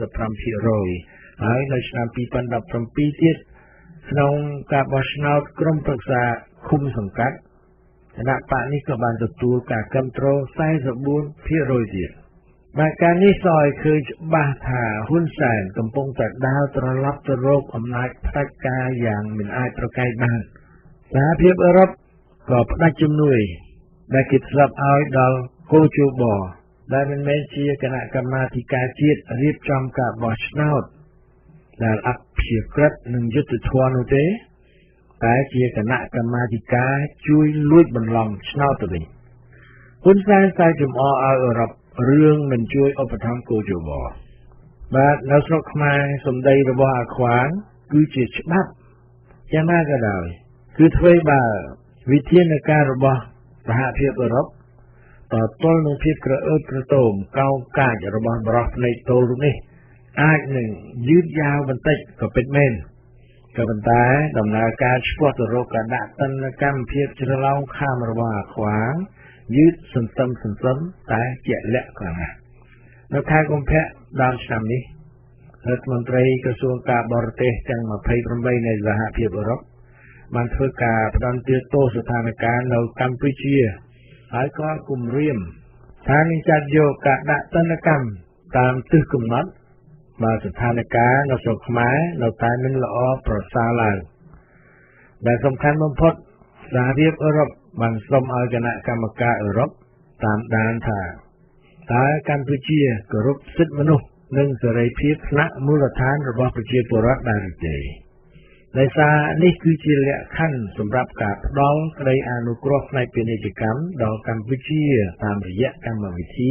45% ហើយនៅឆ្នាំ2017ទៀតក្នុងការបោះឆ្នោតក្រុមប្រឹក្សាឃុំសង្កាត់គណៈបកនេះក៏បានទទួលការគាំទ្រ 44% ទៀតបាទការនេះសឲ្យឃើញច្បាស់ថាហ៊ុនសែនកំពុងតែដើរត្រឡប់ទៅរកអំណាចផ្ដាច់ការយ៉ាងមិនអាចប្រកែកបានសហភាពអឺរ៉ុបក៏ផ្ដាច់ជំនួយដែលគេធ្លាប់ឲ្យដល់កូជូបដែលមិនមែនជាគណៈកម្មាធិការជាតិរៀបចំការបោះឆ្នោតដែលអព្យាក្រឹតនឹងយុត្តិធម៌នោះទេតែជាគណៈកម្មាធិការជួយលួចបន្លំឆ្នោតទៅវិញហ៊ុនសែនតែចំអកឲ្យអឺរ៉ុបរឿងមិនជួយឧបត្ថម្ភកូជូបបាទនៅស្រុកខ្មែរសម្ដីរបស់អាខ្វាងគឺជាច្បាប់យ៉ាងណាក៏ដោយគឺធ្វើបើវិធានការរបស់សហភាពអឺរ៉ុបតទល់នឹងភាពក្រអឺតក្រទមកោងកាចរបស់បរិះភ្នែកទោលរូបនេះអាចនឹងយឺតយ៉ាវបន្តិចក៏ពិតមែនក៏ប៉ុន្តែដំណើរការឆ្ពោះទៅរកការដាក់ទណ្ឌកម្មភាពច្រឡោមខាមរបស់អាខ្វាងយឺតសន្សឹមតែជាក់លាក់ខ្លាំងណាស់នៅខែកុម្ភៈដើមឆ្នាំនេះរដ្ឋមន្ត្រីក្រសួងការបរទេសទាំង28នៃសហភាពអឺរ៉ុបបានធ្វើការផ្ដន្ទាទោសស្ថានភាពនៅកម្ពុជាហើយក៏គំរាមថានឹងចាត់យកការដាក់ទណ្ឌកម្មតាមទិសកំណត់បើស្ថានភាពនៅស្រុកខ្មែរនៅតែមិនល្អប្រសើរឡើងដែលសំខាន់បំផុតសហភាពអឺរ៉ុបបានសូមឲ្យគណៈកម្មការអឺរ៉ុបតាមដានថាតើកម្ពុជាគោរពសិទ្ធិមនុស្សនិងសេរីភាពថ្នាក់មូលដ្ឋានរបស់ប្រជាពលរដ្ឋដែរឬទេដោយសារនេះគឺជាលក្ខខណ្ឌសម្រាប់ការផ្ដល់ក្តីអនុគ្រោះផ្នែកពាណិជ្ជកម្មដល់កម្ពុជាតាមរយៈកម្មវិធី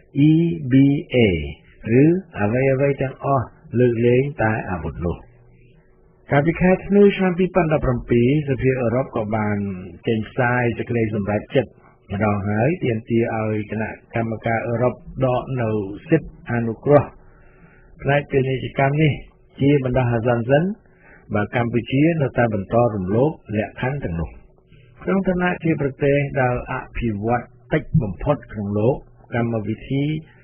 EBA ឬអ្វីៗទាំងអស់លើកលែងតែអាវុធនោះកាលពីខែធ្នូឆ្នាំ2017សភាអឺរ៉ុបក៏បានចេញផ្សាយសេចក្តីសម្រេចចិត្តម្ដងហើយទាមទារឲ្យគណៈកម្មការអឺរ៉ុបដកនៅសិទ្ធិអនុគ្រោះផ្នែកពាណិជ្ជកម្មនេះជាបណ្ដោះអាសន្នសិនបើកម្ពុជានៅតែបន្តរំលោភលក្ខខណ្ឌទាំងនោះក្នុងឋានៈជាប្រទេសដែលអភិវឌ្ឍតិចបំផុតក្នុងលោកកម្មវិធី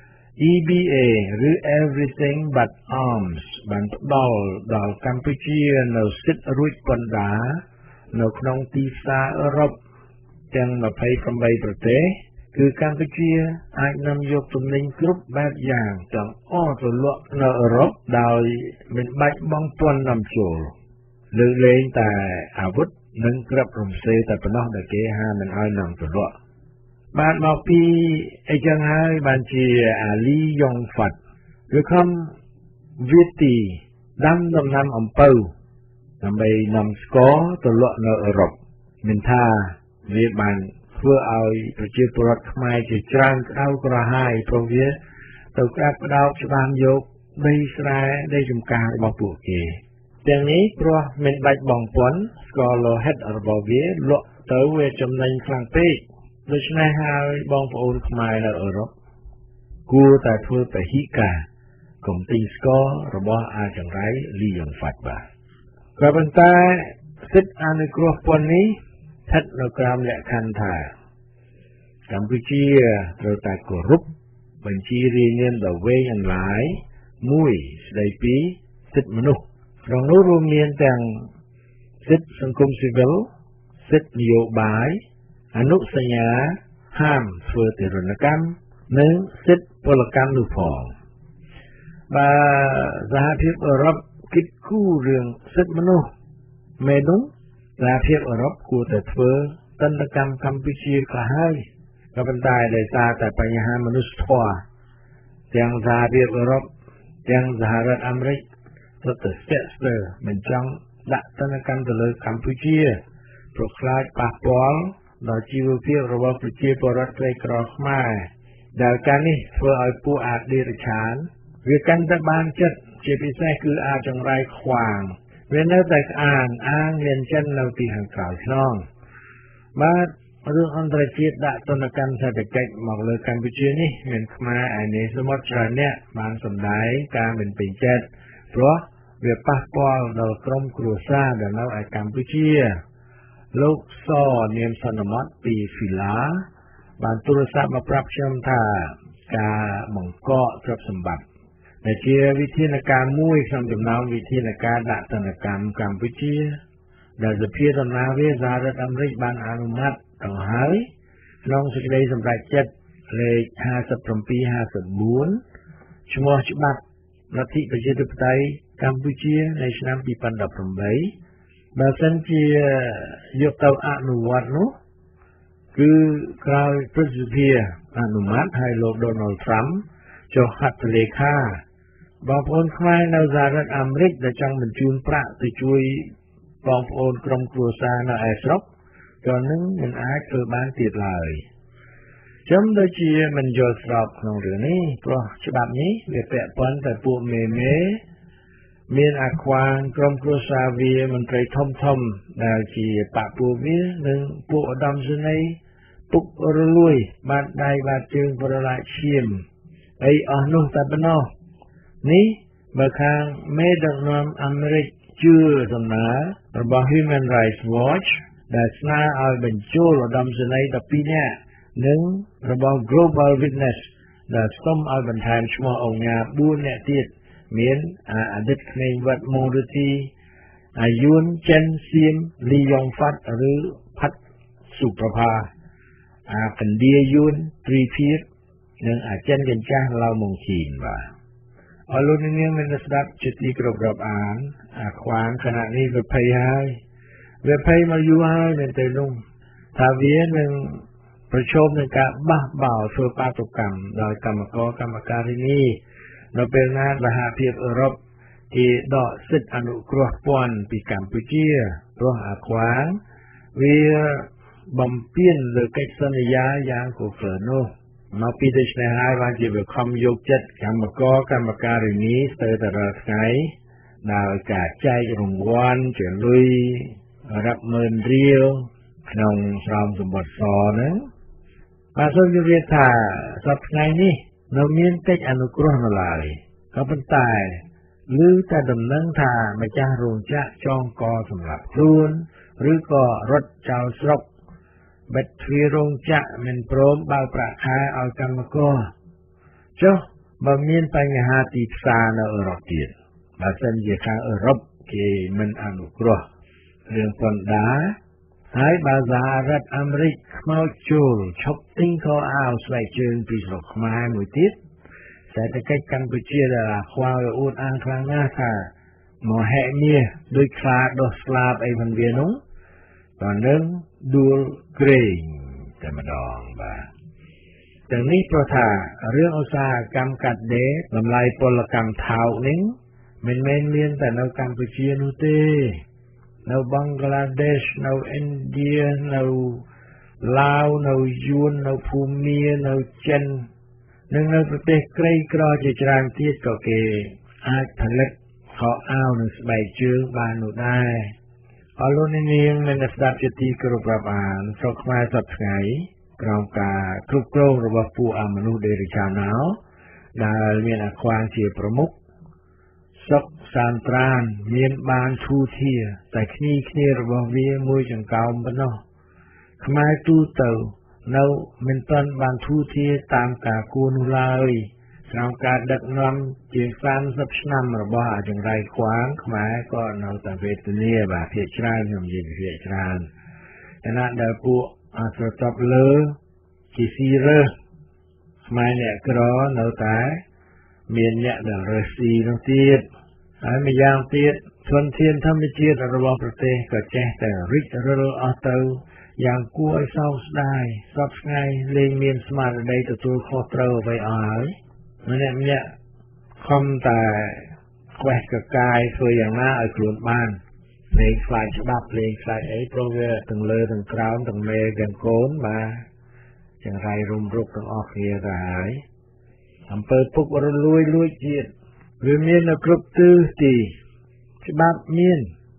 EBA ឬ Everything But Arms បានផ្ដល់ដល់កម្ពុជានៅសិទ្ធិរួចពន្ធដារនៅក្នុងទីផ្សារអឺរ៉ុបទាំង28ប្រទេសគឺកម្ពុជាអាចនាំយកទំនិញគ្រប់បែបយ៉ាងទាំងអស់ទៅលក់នៅអឺរ៉ុបដោយមិនបាច់បង់ពន្ធនាំចូលលើកលែងតែអាវុធនិងគ្រាប់រំសេវតែប៉ុណ្ណោះដែលគេហាមមិនឲ្យនាំទៅលក់បានមកពីអីចឹងហើយបានជាអាលីយ៉ុងហ្វាត់ឬខំវាទីដាំដំណាំអំពៅដើម្បីនាំស្ករទៅលក់នៅអឺរ៉ុបមិនថាវាបានធ្វើឲ្យប្រជាពលរដ្ឋខ្មែរជាច្រើនក្តៅក្រហាយព្រោះវាទៅក្តាប់ក្តោបច្បាំយកដីស្រែដីចម្ការរបស់ពួកគេទាំងនេះព្រោះមិនបាច់បង់ពន្ធស្ករលោហិតរបស់វាលក់ទៅវាចំណេញខ្លាំងពេកដូច្នេះហើយបងប្អូនខ្មែរនៅអឺរ៉ុបគួរតែធ្វើពហិការកុំទិញស្កររបស់អាចង្រៃលីយ៉ុងហ្វាត់បាទក៏ប៉ុន្តែសិទ្ធិអនុគ្រោះពន្ធនេះស្ថិតនៅក្រោមលក្ខខណ្ឌថាកម្ពុជាត្រូវតែគោរពបញ្ជីរាយនាមដ៏វែងអន្លាយមួយស្ដីពីសិទ្ធិមនុស្សក្នុងនោះរួមមានទាំងសិទ្ធិសង្គមស៊ីវិលសិទ្ធិនយោបាយអនុសញ្ញាហាមធ្វើទារុណកម្មនិងសិទ្ធិពលកម្មនោះផងបើសហភាពអឺរ៉ុបគិតគូររឿងសិទ្ធិមនុស្សមែននោះសហភាពអឺរ៉ុបគួរតែធ្វើទណ្ឌកម្មកម្ពុជាក៏ហើយក៏ប៉ុន្តែដោយសារតែបញ្ហាមនុស្សធម៌ទាំងសហភាពអឺរ៉ុបទាំងសហរដ្ឋអាមេរិកទៅស្ទាក់ស្ទើរមិនចង់ដាក់ទណ្ឌកម្មទៅលើកម្ពុជាព្រោះខ្លាចប៉ះពាល់ដល់ជីវភាពរបស់ប្រជាពលរដ្ឋក្រីក្រខ្មែរដែលការនេះធ្វើឲ្យពួកអាឌីរឆានវាកាន់តែបានចិត្តជាពិសេសគឺអាចង្រៃខ្វាងវានៅតែអាងមានចិននៅទីខាងក្រៅខ្នងបាទរឿងអន្តរជាតិដាក់ទណ្ឌកម្មសេដ្ឋកិច្ចមកលើកម្ពុជានេះមានខ្មែរឯនេះសមុទ្រច្រើនអ្នកបានសម្ដែងការមិនពេញចិត្តព្រោះវាប៉ះពាល់ដល់ក្រុមគ្រួសារដែលនៅឯកម្ពុជាលោកសនាមសន្មតពីហ្វីឡាបានទូរស័ព្ទមកប្រាប់ខ្ញុំថាការបង្កកទ្រព្យសម្បត្តិដែលជាវិធានការមួយក្នុងចំណោមវិធានការដាក់ទណ្ឌកម្មកម្ពុជាដែលសភាតំណាងរាស្ត្រសហរដ្ឋអាមេរិកបានអនុម័តទៅហើយក្នុងសេចក្តីសម្រេចចិត្តលេខ5754ឈ្មោះច្បាប់លទ្ធិប្រជាធិបតេយ្យកម្ពុជានៃឆ្នាំ2018បើសិនជាយកទៅអនុវត្តនោះគឺក្រោយព្រឹទ្ធសភាអនុម័តឲ្យលោក Donald Trump ចុះហត្ថលេខាបងប្អូនខ្មែរនៅសហរដ្ឋអាមេរិកដែលចង់បញ្ជូនប្រាក់ទៅជួយបងប្អូនក្រុមគ្រួសារនៅឯស្រុកក៏នឹងមិនអាចធ្វើបានទៀតឡើយខ្ញុំដូចជាមិនយល់ស្របក្នុងរឿងនេះព្រោះច្បាប់នេះវាពាក់ព័ន្ធតែពួកមេមានអាខ្វាងក្រុមគ្រួសារវាមន្ត្រីធំដែលជាបកពួកវានិងពួកឧត្តមសេនីយ៍ពុករលួយបាត់ដៃបាត់ជើងប្រឡាក់ឈាមអីអស់នោះតែប៉ុណ្ណោះនេះបើខាងមេដឹកនាំអាមេរិកជឿដំណើររបស់ Human Rights Watch ដែលស្នើឲ្យបញ្ចូលឧត្តមសេនីយ៍12នាក់និងរបស់ Global Witness ដែលសុំឲ្យបន្ថែមឈ្មោះអង្គការ4នាក់ទៀតមានអតីតក្មេងវត្តមងរទីអាយុនចិនសៀមលីយ៉ុងហ្វាត់ឬផាត់សុប្រផាអាកណ្ដៀយុនត្រីភៀតនិងអាចិនកញ្ចាស់ឡៅម៉ុងជីនបាទអរលោកនាងមានស្ដាប់ជាទីគោរពរាប់អានអាខ្វាងខណៈនេះវាភ័យហើយវាភ័យមកយូរហើយមែនទេនោះថាវានឹងប្រឈមនឹងការបះបោរធ្វើបាតុកម្មដោយកម្មករកម្មការិនីនៅពេលណាសហភាពអឺរ៉ុបគេដកសិទ្ធិអនុគ្រោះពន្ធពីកម្ពុជាព្រោះអាខ្វាងវាបំពេញលើកិច្ចសន្យាយ៉ាងគោរពនោះមកពីដូច្នេះហើយបានជាវាខំយកចិត្តកម្មករកម្មការិនីស្ទើរតែរាល់ថ្ងៃដោយការចែករង្វាន់ជាលុយរាប់ម៉ឺនរៀលក្នុងស្រោមសម្បត្តិសហ្នឹងបាទសូមជម្រាបថាសប្តាហ៍ថ្ងៃនេះនៅមានកិច្ចអនុគ្រោះនៅឡើយក៏ប៉ុន្តែឮតែដំណឹងថាម្ចាស់រោងចក្រចងកសម្រាប់ខ្លួនឬក៏រត់ចោលស្រុកបិទទ្វាររោងចក្រមិនព្រមបើកប្រាក់ខែឲ្យកម្មករចុះបើមានបញ្ហាទីផ្សារនៅអឺរ៉ុបទៀតបើសិនជាខាងអឺរ៉ុបគេមិនអនុគ្រោះរឿងពន្ធដារហើយបើសហរដ្ឋអាមេរិកខ្មោចចូលឈប់ទិញខោអាវស្បែកជើងពីស្រុកខ្មែរមួយទៀតសេដ្ឋកិច្ចកម្ពុជាដែលខ្វល់អួតអាងខ្លាំងណាស់ថាមកហែកមាសដោយខ្លាដោះស្លាបអីផងវានោះក៏នឹងដួលក្រែងតែម្ដងបាទទាំងនេះព្រោះថារឿងឧស្សាហកម្មកាត់ដេរតម្លៃពលកម្មថោកនេះមិនមែនមានតែនៅកម្ពុជានោះទេនៅបង់ក្លាដេសនៅឥណ្ឌានៅឡាវនៅយួននៅភូមានៅចិននិងនៅប្រទេសក្រីក្រជាច្រើនទៀតក៏គេអាចផលិតខោអាវនិងស្បែកជើងបាននោះដែរអរលោកនាងមានស្ដាប់ជាទីគោរពរាប់អានស្រុកខ្មែរសប្តាហ៍ថ្ងៃក្រោមការគ្រប់គ្រងរបស់ពួកអមនុស្សដេរិឆាណោដែលមានអាខ្វាងជាប្រមុខសុកសានត្រានមានបានធូធាតែគ្នារបស់វាមួយចង្កោមប៉ុណ្ណោះខ្មែរទូទៅនៅមិនទាន់បានធូធាតាមការគួរនោះឡើយក្រោមការដឹកនាំជាង30ឆ្នាំរបស់អចង្រៃខ្វាងខ្មែរក៏នៅតែវេទនាបាទភាគច្រើនខ្ញុំនិយាយភាគច្រើនខណៈដែលពួកអស្រតបលើជាស៊ីរើសខ្មែរអ្នកក្រនៅតែមានអ្នកដែលរើសស៊ីនោះទៀតហើយម្យ៉ាងទៀតធនធានធម្មជាតិរបស់ប្រទេសក៏ចេះតែរិចរិលអស់ទៅយ៉ាងគួរឲ្យសោកស្ដាយសពថ្ងៃលែងមានស្មារតីទទួលខុសត្រូវអ្វីអស់ហើយម្នាក់ខំតែខ្វេះកកាយធ្វើយ៉ាងណាឲ្យខ្លួនបានលេងខ្លាចច្បាប់លេងខ្លាចអីព្រោះវាទាំងលើទាំងក្រោមទាំងមេទាំងកូនបាទចង្រៃរុំរុកទាំងអស់គ្នាទៅហើយអំពើពុករលួយលួចជាតិវាមាននៅគ្រប់ទិសទីច្បាប់មាន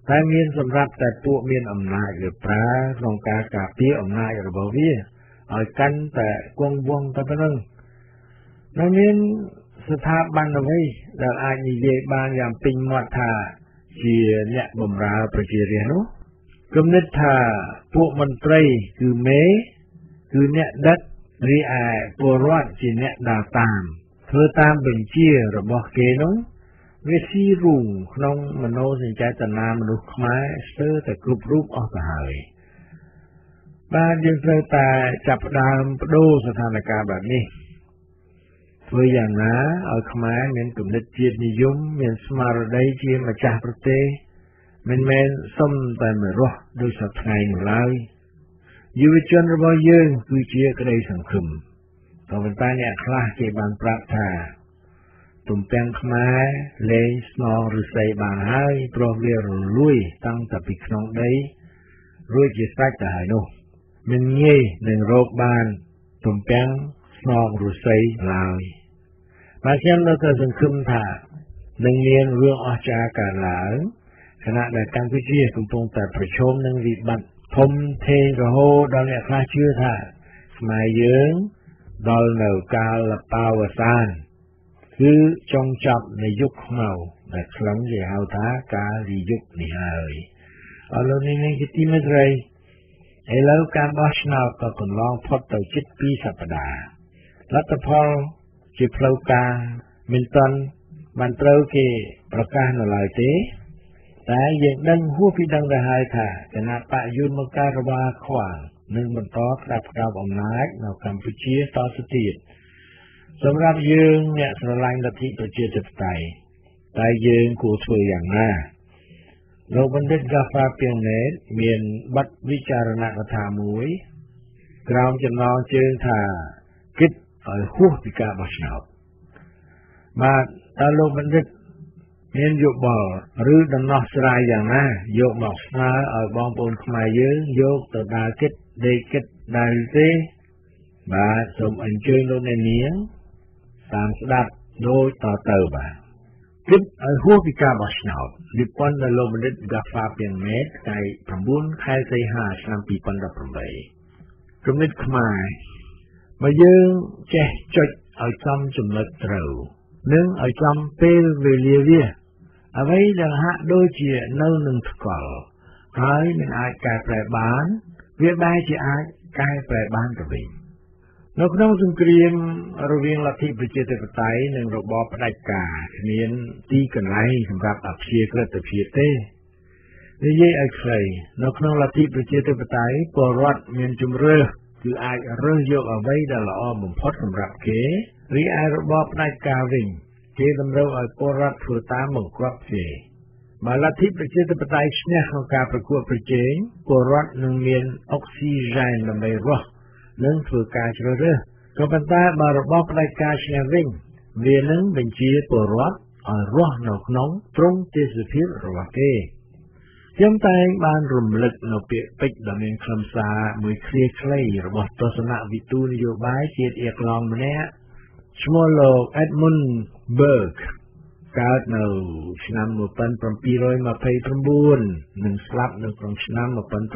តែមានសម្រាប់តែពួកមានអំណាចឬប្រើក្នុងការការពារអំណាចរបស់វាឲ្យកាន់តែគង់វង្សតែប៉ុណ្ណឹងនៅមានស្ថាប័នអ្វីដែលអាចនិយាយបានយ៉ាងពេញមាត់ថាជាអ្នកបម្រើប្រជារាស្ត្រនោះគំនិតថាពួកមន្ត្រីគឺមេគឺអ្នកដឹករីឯពលរដ្ឋជាអ្នកដើរតាមធ្វើតាមបញ្ជារបស់គេនោះវាស៊ីរូងក្នុងមនោសញ្ចេតនាមនុស្សខ្មែរស្ទើរតែគ្រប់រូបអស់ទៅហើយបាទយើងត្រូវតែចាប់ផ្ដើមបដូរស្ថានភាពបែបនេះធ្វើយ៉ាងណាឲ្យខ្មែរមានគំនិតជាតិនិយមមានស្មារតីជាម្ចាស់ប្រទេសមិនមែនសុំតែមករស់ដោយសពថ្ងៃនោះឡើយយុវជនរបស់យើងគឺជាក្តីសង្ឃឹមក៏ប៉ុន្តែអ្នកខ្លះគេបានប្រាប់ថាទំពាំងខ្មែរលែងស្នងឫស្សីបានហើយព្រោះវារលួយតាំងតែពីក្នុងដីរួចជាស្រេចទៅហើយនោះមិនងាយនឹងរកបានទំពាំងស្នងឫស្សីឡើយបាទខ្ញុំនៅតែសង្ឃឹមថានឹងមានរឿងអស្ចារ្យកើតឡើងខណៈដែលកម្ពុជាកំពុងតែប្រឈមនឹងវិបត្តិធំធេងរហូតដល់អ្នកខ្លះជឿថាខ្មែរយើងដល់នៅកាលបវសានគឺចុងចប់នៃយុគខ្មៅដែលខ្លឹមគេហៅថាកាលយុគនេះហើយអរលោកនាងជាទីមេត្រីឥឡូវការបោះឆ្នោតក៏កន្លងផុតទៅជិត2សប្តាហ៍លទ្ធផលជាផ្លូវការមិនទាន់បានត្រូវគេប្រកាសនៅឡើយទេតែយើងដឹងហួសពីដឹងទៅហើយថាគណៈបកយុនមកការរបស់ខ្វាងនឹងបន្តក្តាប់ក្តាប់អំណាចនៅកម្ពុជាតទៅទៀតសម្រាប់យើងអ្នកស្រឡាញ់លទ្ធិប្រជាធិបតេយ្យតែយើងគួរធ្វើយ៉ាងណាលោកបណ្ឌិតកាហ្វាពីងណេតមានបទវិចារណកថាមួយក្រោមចំណងជើងថាគិតឲ្យហួសពីការបោះឆ្នោតបាទតើលោកបណ្ឌិតមានយោបល់ឬដំណោះស្រាយយ៉ាងណាយកមកស្នើឲ្យបងប្អូនខ្មែរយើងយកទៅដើរគិតដេកគិតដែរទេបាទសូមអញ្ជើញលោកអ្នកនាងតាមស្ដាប់ដូចតទៅបាទគិតឲ្យហួសពីការបោះឆ្នោតនិពន្ធដោយលោកបណ្ឌិតកាហ្វាពីងណេតថ្ងៃ9ខែសីហាឆ្នាំ2018គំនិតខ្មែរបើយើងចេះចុចឲ្យចំចំណុចត្រូវនិងឲ្យចំពេលវេលាវាអ្វីដែលហាក់ដូចជានៅនឹងថ្កល់ហើយមិនអាចកែប្រែបានវាបែរជាអាចកែប្រែបានទៅវិញនៅក្នុងសង្គ្រាមរវាងលទ្ធិប្រជាធិបតេយ្យនិងរបបផ្ដាច់ការគ្មានទីកន្លែងសម្រាប់អព្យាក្រឹតភាពទេនិយាយឲ្យខ្លីនៅក្នុងលទ្ធិប្រជាធិបតេយ្យពលរដ្ឋមានជំរឿសគឺអាចរើសយកអ្វីដែលល្អបំផុតសម្រាប់គេរីឯរបបផ្ដាច់ការវិញគេតម្រូវឲ្យពលរដ្ឋធ្វើតាមបង្គាប់គេបើលទ្ធិប្រជាធិបតេយ្យឈ្នះក្នុងការប្រកួតប្រជែងពលរដ្ឋនឹងមានអុកស៊ីហ្សែនដើម្បីរស់និងធ្វើការជ្រើសរើសក៏ប៉ុន្តែបើរបបផ្ដាច់ការឈ្នះវិញវានឹងបញ្ជាពលរដ្ឋឲ្យរស់នៅក្នុងទ្រង់ទេសភាពរបស់គេខ្ញុំតែងបានរំលឹកនៅពាក្យពេចន៍ដ៏មានខ្លឹមសារមួយឃ្លាខ្លីរបស់ទស្សនវិទូនយោបាយជាតិអៀកឡង់ម្នាក់ឈ្មោះលោក Edmund Burke កើតនៅឆ្នាំ1729និងស្លាប់នៅក្នុងឆ្នាំ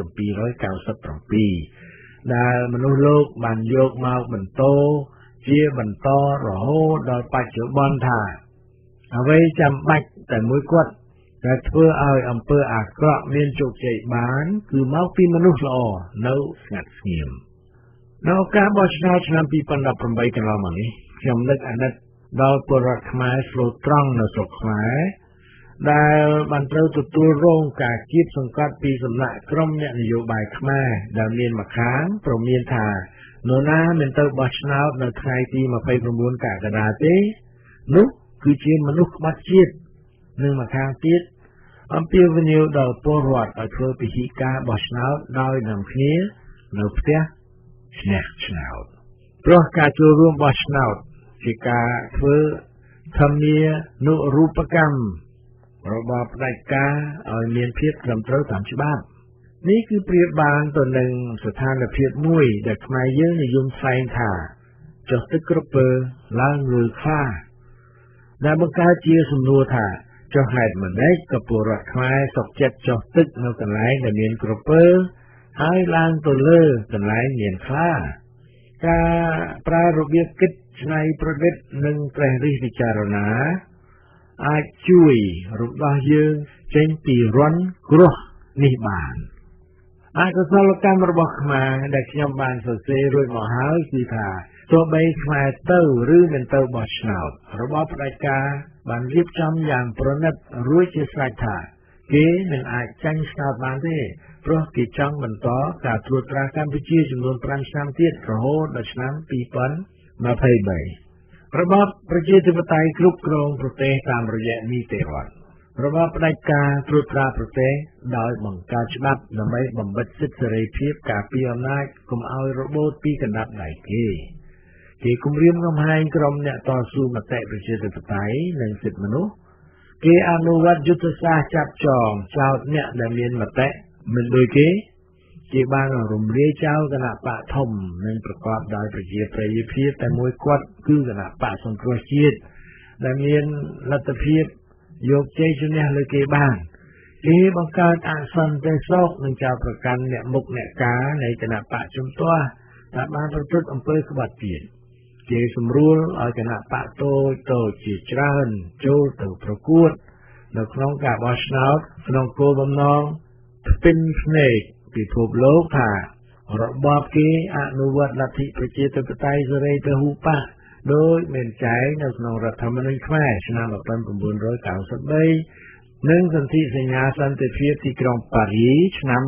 1797ដែលមនុស្សលោកបានយកមកបន្តជាបន្តរហូតដល់បច្ចុប្បន្នថាអ្វីចាំបាច់តែមួយគត់ដែលធ្វើឲ្យអំពើអាក្រក់មានជោគជ័យបានគឺមកពីមនុស្សល្អនៅស្ងាត់ស្ងៀមនៅការបោះឆ្នោតឆ្នាំ2018កន្លងមកនេះខ្ញុំនឹកអាណិតដល់ពលរដ្ឋខ្មែរស្លូតត្រង់នៅស្រុកខ្មែរដែលបានត្រូវទទួលរងការគៀបសង្កត់ពីសំណាក់ក្រុមអ្នកនយោបាយខ្មែរដែលមានម្ខាងព្រមមានថានរណាមិនទៅបោះឆ្នោតនៅថ្ងៃទី29កក្កដាទេនោះគឺជាមនុស្សក្បត់ជាតិនិងម្ខាងទៀតអំពាវនាវដល់ពលរដ្ឋឲ្យធ្វើពិធីការបោះឆ្នោតដោយនាំគ្នានៅផ្ទះឈ្នះឆ្នោតព្រោះការចូលរួមបោះឆ្នោតជាការធ្វើធម្មានុរូបកម្មរបបផ្ដាច់ការឲ្យមានភាពត្រឹមត្រូវតាមច្បាប់នេះគឺប្រៀបបានទៅនឹងស្ថានភាពមួយដែលខ្មែរយើងនិយមថ្លែងថាចុះទឹកក្រពើឡើងលើខ្លាដែលបង្កើតជាសំណួរថាចុះហេតុម្ដេចក៏ពលរដ្ឋខ្មែរសុខចិត្តចុះទឹកនៅកន្លែងដែលមានក្រពើហើយឡើងទៅលើកន្លែងមានខ្លាការប្រើរបៀបគិតច្នៃប្រឌិតនិងត្រេះរិះពិចារណាអាចជួយរំដោះយើងចេញពីរន្ធគ្រោះនេះបានអកុសលកម្មរបស់ខ្មែរដែលខ្ញុំបានសរសេររួចមកហើយគឺថាទោះបីខ្មែរទៅឬមិនទៅបោះឆ្នោតរបបផ្ដាច់ការបានរៀបចំយ៉ាងប្រណិតរួចជាស្រេចថាគេមិនអាចចាញ់ឆ្នោតបានទេព្រោះគេចង់បន្តការត្រួតត្រាកម្ពុជាចំនួន5ឆ្នាំទៀតរហូតដល់ឆ្នាំ2023របបប្រជាធិបតេយ្យគ្រប់គ្រងប្រទេសតាមរយៈនីតិរដ្ឋរបបផ្ដាច់ការត្រួតត្រាប្រទេសដោយបង្កើតច្បាប់ដើម្បីបំបិទសិទ្ធិសេរីភាពការពារអំណាចកុំឲ្យរបូតពីកណ្ដាប់ដៃគេគំរាមកំហែងក្រុមអ្នកតស៊ូមតិប្រជាធិបតេយ្យនិងសិទ្ធិមនុស្សគេអនុវត្តយុទ្ធសាស្ត្រចាប់ចងចោទអ្នកដែលមានមតិមិនដូចគេបានរំលាយចោលគណៈបកធំនិងប្រកបដោយប្រជាប្រិយភាពតែមួយគត់គឺគណៈបកសង្គ្រោះជាតិដែលមានលទ្ធភាពយកជ័យជំនះលើគេបានគេបង្កើតអសន្តិសុខនិងចោទប្រកាន់អ្នកមុខអ្នកការនៃគណៈបកជំទាស់ដែលបានប្រព្រឹត្តអំពើក្បត់ជាតិគេសម្រួលឲ្យគណៈបកតូចជាច្រើនចូលទៅប្រកួតនៅក្នុងការបោះឆ្នោតក្នុងគោលបំណងស្ពិនភ្នែកពិភពលោកថារបបគេអនុវត្តលទ្ធិប្រជាធិបតេយ្យសេរីពហុបកដោយមានចែងនៅក្នុងរដ្ឋធម្មនុញ្ញខ្មែរឆ្នាំ1993និងសន្ធិសញ្ញាសន្តិភាពទីក្រុងប៉ារីឆ្នាំ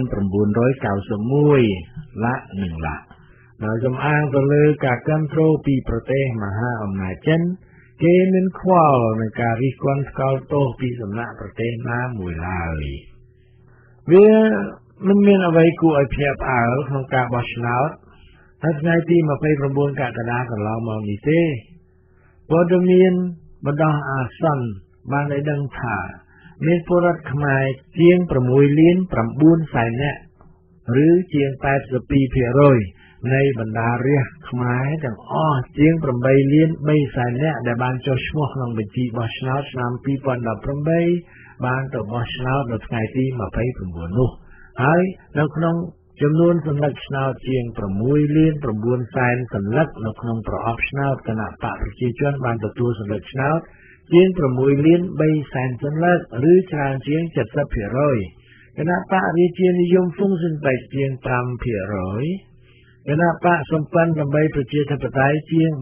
1991ឡាក់ដោយសំអាងទៅលើការគ្រប់គ្រងពីប្រទេសមហាអំណាចចិនគេមិនខ្វល់នឹងការរិះគន់ស្កល់ទោសពីសំណាក់ប្រទេសណាមួយឡើយវាមិនមានអ្វីគួរឲ្យភ្ញាក់ផ្អើលក្នុងការបោះឆ្នោតនៅថ្ងៃទី29កក្កដាកន្លងមកនេះទេព័ត៌មានបណ្ដោះអាសន្នបានឲ្យដឹងថាមានពលរដ្ឋខ្មែរជាង6លាន9សែននាក់ឬជាង 82% នៃបណ្ដារាស្ត្រខ្មែរទាំងអស់ជាង8លាន3សែននាក់ដែលបានចុះឈ្មោះក្នុងបញ្ជីបោះឆ្នោតឆ្នាំ2018បានទៅបោះឆ្នោតនៅថ្ងៃទី29នោះហើយនៅក្នុងចំនួនសន្លឹកឆ្នោតជាង6លាន9សែនសន្លឹកនៅក្នុងប្រអប់ឆ្នោតគណៈបកប្រជាជនបានទទួលសន្លឹកឆ្នោតជាង6លាន3សែនសន្លឹកឬច្រើនជាង 70% គណៈបករាជានិយមហ្វុងស៊ិនប៉ែកជាង 5% គណៈបកសម្ព័ន្ធដើម្បីប្រជាធិបតេយ្យជាង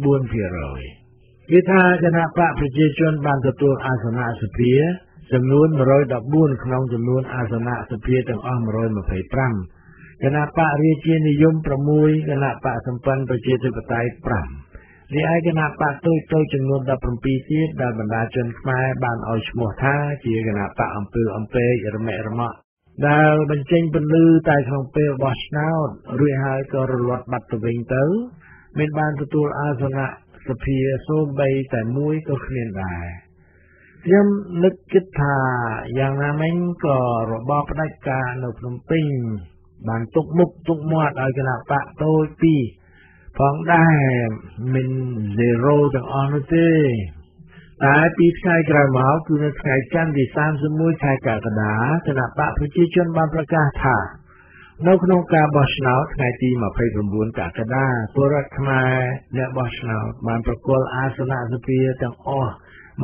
4% គេថាគណៈបកប្រជាជនបានទទួលអាសនៈសភាចំនួន114ក្នុងចំនួនអាសនៈសភាទាំងអស់125គណៈបករាជានិយម6គណៈបកសម្ព័ន្ធប្រជាធិបតេយ្យ5រីឯគណៈបកតូចចំនួន17ទៀតដែលបណ្ដាជនខ្មែរបានឲ្យឈ្មោះថាជាគណៈបកអំពើរមែករមាក់ដែលបញ្ចេញពន្លឺតែក្នុងពេលបោះឆ្នោតរួចហើយក៏រលត់បាត់ទៅវិញទៅមិនបានទទួលអាសនៈសភាសូម្បីតែមួយក៏គ្មានដែរខ្ញុំនឹកគិតថាយ៉ាងណាមិញក៏របបផ្ដាច់ការនៅភ្នំពេញបានទុកមុខទុកមាត់ឲ្យគណៈបកតូចពីរផងដែរមិន 0 ទាំងអស់នោះទេតែពីថ្ងៃក្រោយមកគឺនៅថ្ងៃច័ន្ទទី31ខែកក្កដាគណៈបកប្រជាជនបានប្រកាសថានៅក្នុងការបោះឆ្នោតថ្ងៃទី29កក្កដាពលរដ្ឋខ្មែរអ្នកបោះឆ្នោតបានប្រគល់អាសនៈសភាទាំងអស់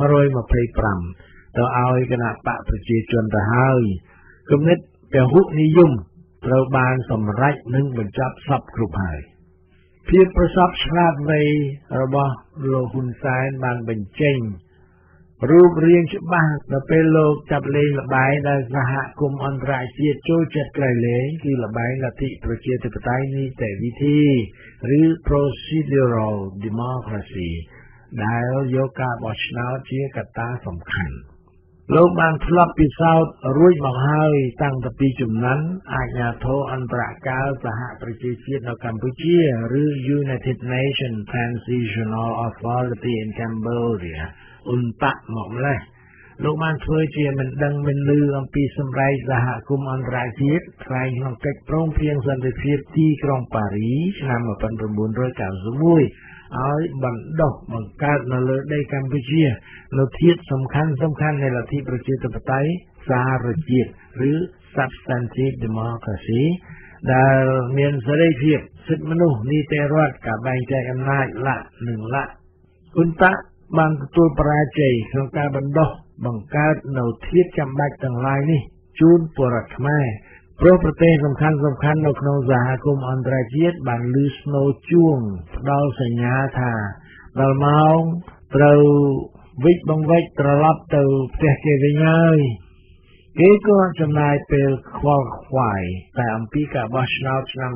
125ទៅឲ្យគណៈបកប្រជាជនទៅហើយគំនិតពហុនិយមត្រូវបានសម្រេចនិងបញ្ចប់សពគ្រប់ហើយភាពប្រសពឆ្លាតវៃរបស់លោកហ៊ុនសែនបានបញ្ចេញរូបរាងច្បាស់ដល់ពេលលោកចាប់លេងល្បែងដែលសហគមន៍អន្តរជាតិចូលចិត្តក្រៃលែងគឺល្បែងលទ្ធិប្រជាធិបតេយ្យនីតិវិធីឬ procedural democracy ដែលយកការបោះឆ្នោតជាកត្តាសំខាន់លោកបានធ្លាប់ពិសោធន៍រួចមកហើយតាំងពីជំនាន់អាជ្ញាធរអន្តរកាលសហប្រជាជាតិនៅកម្ពុជាឬ United Nations Transitional Authority in Cambodia ឧនតាក់មកម្លេះលោកបានធ្វើជាមិនដឹងមិនឮអំពីសម្រេចសហគមន៍អន្តរជាតិថ្លែងក្នុងកិច្ចព្រមព្រៀងសន្តិភាពទីក្រុងប៉ារីឆ្នាំ1991 ឲ្យបណ្ដុះបង្កើតនៅលើដីកម្ពុជានូវធាតុសំខាន់នៃលទ្ធិប្រជាធិបតេយ្យសារជាតិឬ substantive democracy ដែលមានសេរីភាពសិទ្ធិមនុស្សនីតិរដ្ឋការបែងចែកអំណាចលក្ខនិងលក្ខហ៊ុនតាក់បានទទួលបរាជ័យក្នុងការបណ្ដុះបង្កើតនៅធាតុចាំបាច់ទាំងឡាយនេះជូនពលរដ្ឋខ្មែរព្រោះប្រទេសសំខាន់នៅក្នុងសហគមន៍អន្តរជាតិបានលឺស្នូរជួងផ្ដល់សញ្ញាថាដល់ម៉ោងត្រូវវិច្បង្វិចត្រឡប់ទៅផ្ទះគេវិញហើយគេក៏ចំណាយពេលខ្វល់ខ្វាយតែអំពីការបោះឆ្នោតឆ្នាំ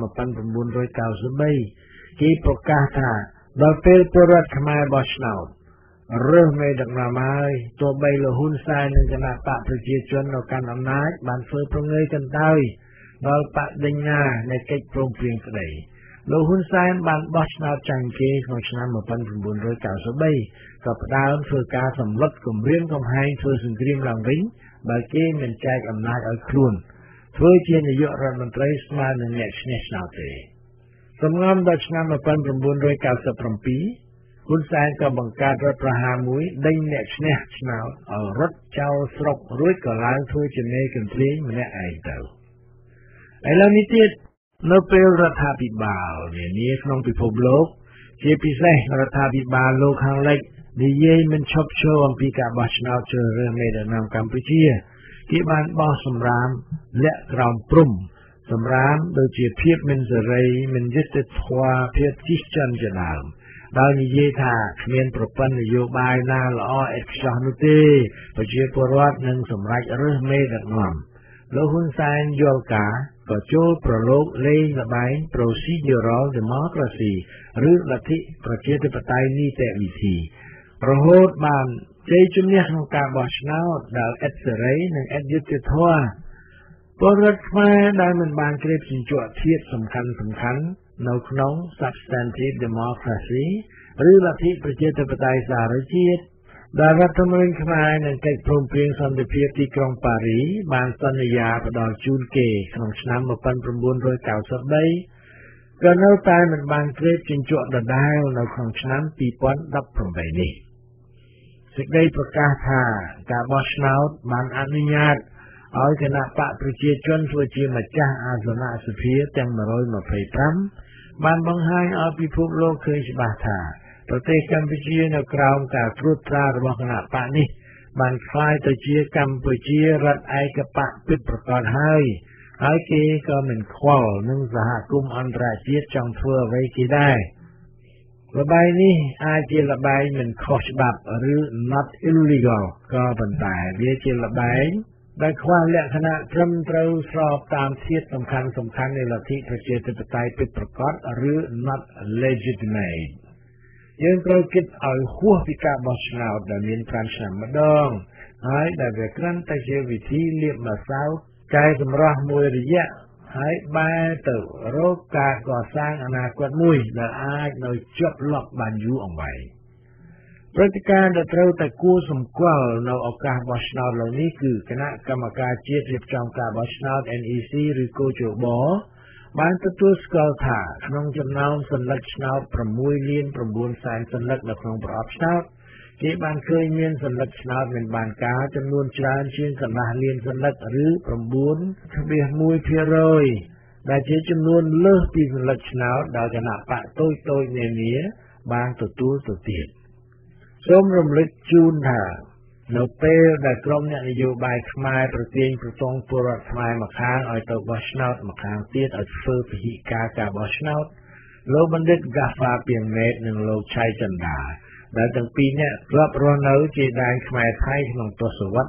1993គេប្រកាសថាដល់ពេលពលរដ្ឋខ្មែរបោះឆ្នោតរើសមេដឹកនាំហើយទោះបីលោកហ៊ុនសែននិងគណៈបកប្រជាជននៅកាន់អំណាចបានធ្វើប្រងើយកន្តើយដល់បដិញ្ញានៃកិច្ចព្រមព្រៀងក្តីលោកហ៊ុនសែនបានបោះឆ្នោតចាញ់គេក្នុងឆ្នាំ1993ក៏ផ្ដើមធ្វើការសម្លុតគម្រាមកំហែងធ្វើសង្គ្រាមឡើងវិញបើគេមិនចែកអំណាចឲ្យខ្លួនធ្វើជានាយករដ្ឋមន្ត្រីស្មើនឹងអ្នកឈ្នះឆ្នោតទេសំងំដល់ឆ្នាំ1997ហ៊ុនសែនក៏បង្កើតរដ្ឋប្រហារមួយដេញអ្នកឈ្នះឆ្នោតឲ្យរត់ចោលស្រុករួចក៏ឡើងធ្វើជាមេកន្ទ្រាញម្នាក់ឯងទៅឥឡូវនេះទៀតនៅពេលរដ្ឋាភិបាលនានាក្នុងពិភពលោកជាពិសេសរដ្ឋាភិបាលលោកខាងលិចនិយាយមិនឈប់ឈរអំពីការបោះឆ្នោតជ្រើសរើសមេដឹកនាំកម្ពុជាគេបានបោះសម្រាមលាក់ក្រោមព្រំសម្រាមដូចជាភាពមិនសេរីមិនយុត្តិធម៌ភាពជិះជាន់ជាដើមដោយនិយាយថាគ្មានប្រព័ន្ធនយោបាយណាល្អឥតខ្ចោះនោះទេប្រជាពលរដ្ឋនឹងសម្រេចរើសមេដឹកនាំលោកហ៊ុនសែនយល់ការក៏ចូលប្រឡូកលេងល្បែង procedural democracy ឬលទ្ធិប្រជាធិបតេយ្យនីតិវិធីរហូតបានជ័យជំនះក្នុងការបោះឆ្នោតដែលឥតសេរីនិងឥតយុត្តិធម៌ពលរដ្ឋខ្មែរដែលមិនបានក្រេបជញ្ជក់ធាតុសំខាន់នៅក្នុង substantive democracy ឬលទ្ធិប្រជាធិបតេយ្យសារជាតិដែលរដ្ឋធម្មនុញ្ញខ្មែរនិងកិច្ចព្រមព្រៀងសន្តិភាពទីក្រុងប៉ារីបានសន្យាផ្ដល់ជូនគេក្នុងឆ្នាំ1993ក៏នៅតែមិនបានក្រេបជញ្ជក់ដដែលនៅក្នុងឆ្នាំ2018នេះសេចក្តីប្រកាសថាការបោះឆ្នោតបានអនុញ្ញាតឲ្យគណៈបកប្រជាជនធ្វើជាម្ចាស់អាសនៈសភាទាំង125បានបង្ហាញឲ្យពិភពលោកឃើញច្បាស់ថាប្រទេសកម្ពុជានៅក្រោមការត្រួតត្រារបស់គណៈបកនេះបានក្លាយទៅជាកម្ពុជារដ្ឋឯកបកពិតប្រាកដហើយគេក៏មិនខ្វល់នឹងសហគមន៍អន្តរជាតិចង់ធ្វើអ្វីគេដែរល្បែងនេះអាចជាល្បែងមិនខុសច្បាប់ឬ not illegal ក៏ប៉ុន្តែវាជាល្បែងដែលខ្វះលក្ខណៈត្រឹមត្រូវស្របតាមធាតុសំខាន់នៃលទ្ធិប្រជាធិបតេយ្យពិតប្រាកដឬ not legitimate យើងត្រូវគិតឲ្យហួសពីការបោះឆ្នោតដែលមាន5ឆ្នាំម្ដងហើយដែលវាគ្រាន់តែជាវិធីលាបម្សៅកែសម្រស់មួយរយៈហើយបែរទៅរកការកសាងអនាគតមួយដែលអាចនៅជាប់លាប់បានយូរអង្វែងព្រឹត្តិការណ៍ដែលត្រូវតែគួរសម្គាល់នៅឱកាសបោះឆ្នោតលើនេះគឺគណៈកម្មការជាតិរៀបចំការបោះឆ្នោត NEC ឬកោជបបានទទួលស្គាល់ថាក្នុងចំណោមសញ្ញាឆ្នោត 6 លាន 9 សែនសញ្ញានៅក្នុងប្រអប់ឆ្នោតគេបានឃើញមានសញ្ញាឆ្នោតមិនបានការចំនួនច្រើនជាងកន្លះលានសញ្ញាឬ 9.1% ដែលជាចំនួនលើសពីសញ្ញាឆ្នោតដែលគណៈបកតូចនានាបានទទួលទៅទៀតសូមរំលឹកជូនថានៅពេលដែលក្រុមអ្នកនយោបាយខ្មែរប្រទាញប្រទងពលរដ្ឋខ្មែរម្ខាងឲ្យទៅបោះឆ្នោតម្ខាងទៀតឲ្យធ្វើពិធីការបោះឆ្នោតលោកបណ្ឌិត Gaffa Pianget និងលោកឆៃចន្ទាដែលទាំងពីរនាក់ធ្លាប់រស់នៅជាដែនខ្មែរថៃក្នុងទសវត្សរ៍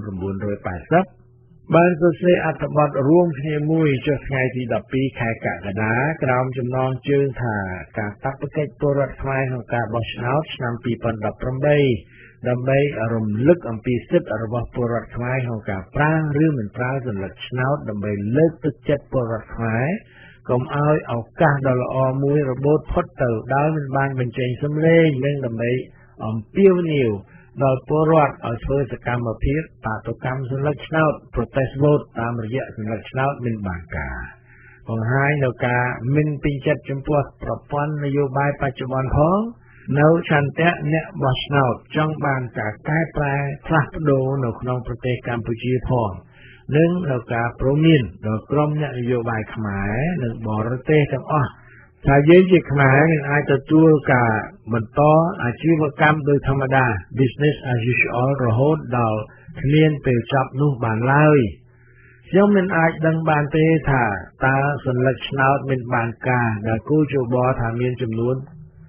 1980បានសរសេរអត្ថបទរួមគ្នាមួយចុះថ្ងៃទី12ខែកក្កដាក្រោមចំណងជើងថាការកាតព្វកិច្ចពលរដ្ឋខ្មែរក្នុងការបោះឆ្នោតឆ្នាំ2018ដើម្បីរំលឹកអំពីសិទ្ធិរបស់ពលរដ្ឋខ្មែរក្នុងការប្រើឬមិនប្រើសញ្ញាឆ្នោតដើម្បីលើកទឹកចិត្តពលរដ្ឋខ្មែរកុំឲ្យឱកាសដ៏ល្អមួយរបូតផុតទៅដោយមិនបានបញ្ចេញសម្លេងនិងដើម្បីអំពាវនាវដល់ពលរដ្ឋឲ្យធ្វើសកម្មភាពបាតុកម្មសញ្ញាឆ្នោត protest vote តាមរយៈសញ្ញាឆ្នោតមិនបានការបង្ហាញនៅការមិនពេញចិត្តចំពោះប្រព័ន្ធនយោបាយបច្ចុប្បន្នផងនៅឆន្ទៈអ្នកបោះឆ្នោតចង់បានការកែប្រែផ្លាស់ប្ដូរនៅក្នុងប្រទេសកម្ពុជាផងនិងនៅការព្រមានដល់ក្រុមអ្នកនយោបាយខ្មែរនិងបរទេសទាំងអស់ថាយើងជាខ្មែរនឹងអាចទទួលការបន្តអាជីវកម្មដោយធម្មតា business as usual រហូតដល់គ្មានពេលចប់នោះបានឡើយខ្ញុំមិនអាចដឹងបានទេថាតើសញ្ញាឆ្នោតមានបានការដែលគូជបថាមានចំនួន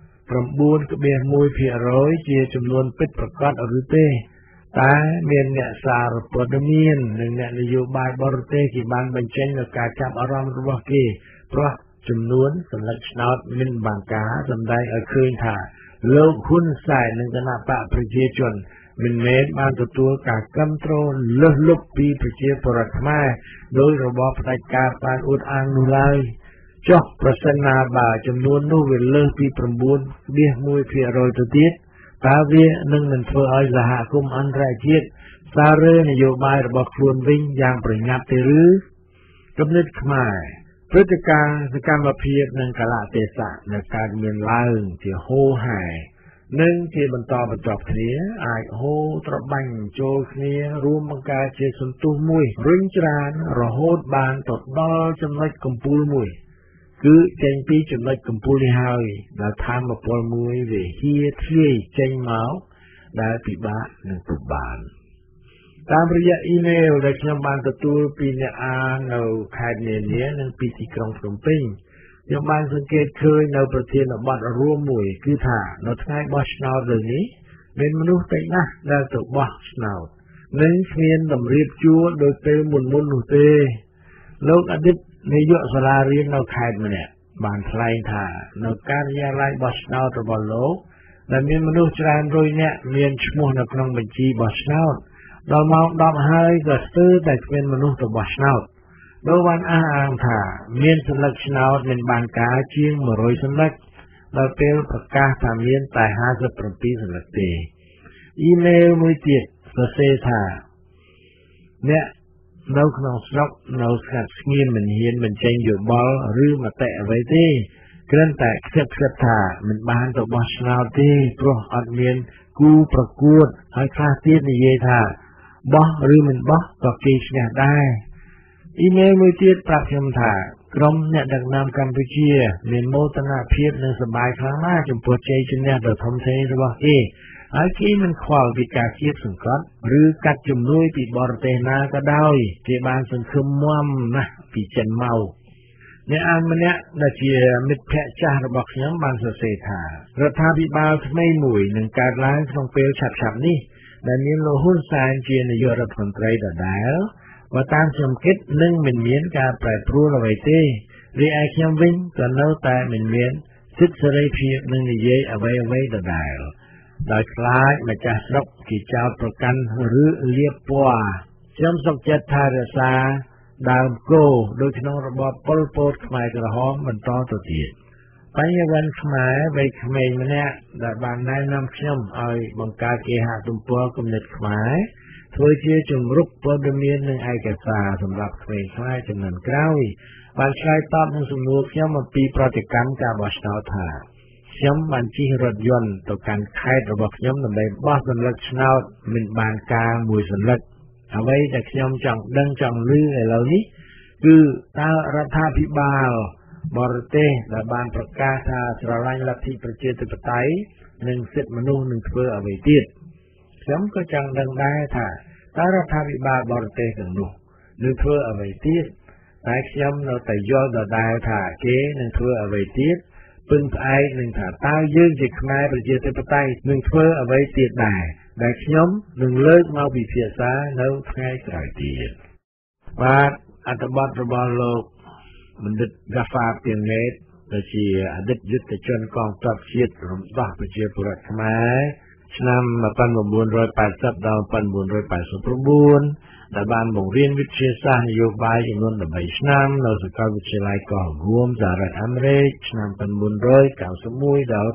9.1% ជាចំនួនពិតប្រាកដឬទេតែមានអ្នកសារព័ត៌មាននិងអ្នកនយោបាយបរទេសគេបានបញ្ចេញនូវការចាប់អារម្មណ៍របស់គេព្រោះចំនួនសញ្ញាឆ្នោតមានបានការសម្ដែងឲ្យឃើញថាលោកហ៊ុនសែននិងគណៈបកប្រជាជនមិនមែនបានទទួលការគាំទ្រលើសលប់ពីប្រជាពលរដ្ឋខ្មែរដោយរបបផ្ដាច់ការបានអួតអាងនោះឡើយចុះប្រសិនណាបើចំនួននោះវាលើសពី 9.1% ទៅទៀតតើវានឹងមិនធ្វើឲ្យសហគមន៍អន្តរជាតិសាររើនយោបាយរបស់ខ្លួនវិញយ៉ាងប្រញាប់ទេឬគំនិតខ្មែរព្រឹត្តិការណ៍សកម្មភាពនិងកលៈទេសៈនៅកើតមានឡើងជាហូរហែនិងជាបន្តបន្ទាប់គ្នាអាចហូរត្របាញ់ចូលគ្នារួមបង្កើតជាសន្ទុះមួយរុញច្រានរហូតបានទៅដល់ចំណុចកំពូលមួយគឺចេញពីចំណុចកំពូលនេះហើយដែលធម្មពលមួយវាហៀធ្លាយចេញមកដែលពិបាកនឹងទប់បានតាមរយៈអ៊ីមែលដែលខ្ញុំបានទទួលពីអ្នកអាននៅខេត្តនានានិងពីទីក្រុងភ្នំពេញខ្ញុំបានសង្កេតឃើញនៅប្រធានបទរួមមួយគឺថានៅថ្ងៃបោះឆ្នោតលើនេះមានមនុស្សតិចណាស់ដែលទៅបោះឆ្នោតនិងគ្មានតម្រៀបជួរដោយពេលមុននោះទេលោកអតីតនាយកសាលារៀននៅខេត្តម្នាក់បានថ្លែងថានៅការិយាល័យបោះឆ្នោតរបស់លោកដែលមានមនុស្សច្រើនរយនាក់មានឈ្មោះនៅក្នុងបញ្ជីបោះឆ្នោតដល់ម៉ោង 10 ហើយក៏ស្ទើរតែគ្មានមនុស្សទៅបោះឆ្នោតលោកបានអះអាងថាមានសញ្ញាឆ្នោតមិនបានការជាង100សញ្ញាដល់ពេលប្រកាសថាមានតែ57សញ្ញាទេអ៊ីមែលមួយទៀតសរសេរថាអ្នកនៅក្នុងស្រុកនៅស្ងាត់ស្ងៀមមិនហ៊ានបញ្ចេញយោបល់ឬមតិអ្វីទេគ្រាន់តែខ្ជិតថាមិនបានទៅបោះឆ្នោតទេព្រោះអត់មានគូប្រកួតហើយខ្លះទៀតនិយាយថាបោះឬមិនបោះក៏គេឈ្នះដែរអ៊ីមែលមួយទៀតប្រាប់ខ្ញុំថាក្រុមអ្នកដឹកនាំកម្ពុជាមានមោទនភាពនិងសប្បាយខ្លាំងណាស់ចំពោះជ័យជំនះដ៏ធំធេងរបស់គេហើយគេមិនខ្វល់ពីការគៀបសង្កត់ឬកាត់ជំនួយពីបរទេសណាក៏ដោយគេបានសង្ឃឹមមាំណាស់ពីចិនមកអ្នកអានម្នាក់ដែលជាមិត្តភក្តិចាស់របស់ខ្ញុំបានសរសេរថារដ្ឋាភិបាលថ្មីមួយនឹងកើតឡើងក្នុងពេលឆាប់ៗនេះដែលមានលោកហ៊ុនសែនជានាយករដ្ឋមន្ត្រីដដែលបើតាមខ្ញុំគិតនឹងមិនមានការប្រែប្រួលអ្វីទេរីឯខ្ញុំវិញក៏នៅតែមិនមានសិទ្ធិសេរីភាពនឹងនិយាយអ្វីដដែលដោយខ្លាចម្ចាស់ស្រុកគេចោទប្រកាន់ឬលៀបពណ៌ខ្ញុំសុខចិត្តថារក្សាដើមគោដោយក្នុងរបបប៉ុលពតខ្មែរក្រហមបន្តទៅទៀតបញ្ញវន្តខ្មែរវ័យក្មេងម្នាក់ដែលបានណែនាំខ្ញុំឲ្យបង្កើតគេហទំព័រគំនិតខ្មែរធ្វើជាជំរុកព័ត៌មាននិងឯកសារសម្រាប់ក្មេងខ្មែរចំនួនក្រោយបានឆ្លើយតបនឹងសំណួរខ្ញុំអំពីប្រតិកម្មការបោះឆ្នោតថាខ្ញុំបានជិះរថយន្តទៅកាន់ខេត្តរបស់ខ្ញុំដើម្បីបោះសញ្ញាឆ្នោតមិនបានការមួយសញ្ញាអ្វីដែលខ្ញុំចង់ដឹងចង់ឮឥឡូវនេះគឺតើរដ្ឋាភិបាលបរទេសដែលបានប្រកាសថាស្រឡាញ់លទ្ធិប្រជាធិបតេយ្យនិងសិទ្ធិមនុស្សនឹងធ្វើអ្វីទៀតខ្ញុំក៏ចង់ដឹងដែរថាតើរដ្ឋាភិបាលបរទេសទាំងនោះនឹងធ្វើអ្វីទៀតតែខ្ញុំនៅតែយល់ដដែលថាគេនឹងធ្វើអ្វីទៀតពឹងផ្អែកនឹងថាតើយើងជាខ្មែរប្រជាធិបតេយ្យនឹងធ្វើអ្វីទៀតដែរដែលខ្ញុំនឹងលើកមកពិភាក្សានៅថ្ងៃក្រោយទៀតបាទអត្ថបទរបស់លោកបណ្ឌិត Ghaffar Pianget ដែលជាអតីតយុទ្ធជនកងទ័ពជាតិរំដោះប្រជាពលរដ្ឋខ្មែរឆ្នាំ1980ដល់1989ដែលបានបង្រៀនវិទ្យាសាស្ត្រនយោបាយចំនួន13ឆ្នាំនៅសាកលវិទ្យាល័យកោះរួមសហរដ្ឋអាមេរិកឆ្នាំ1991ដល់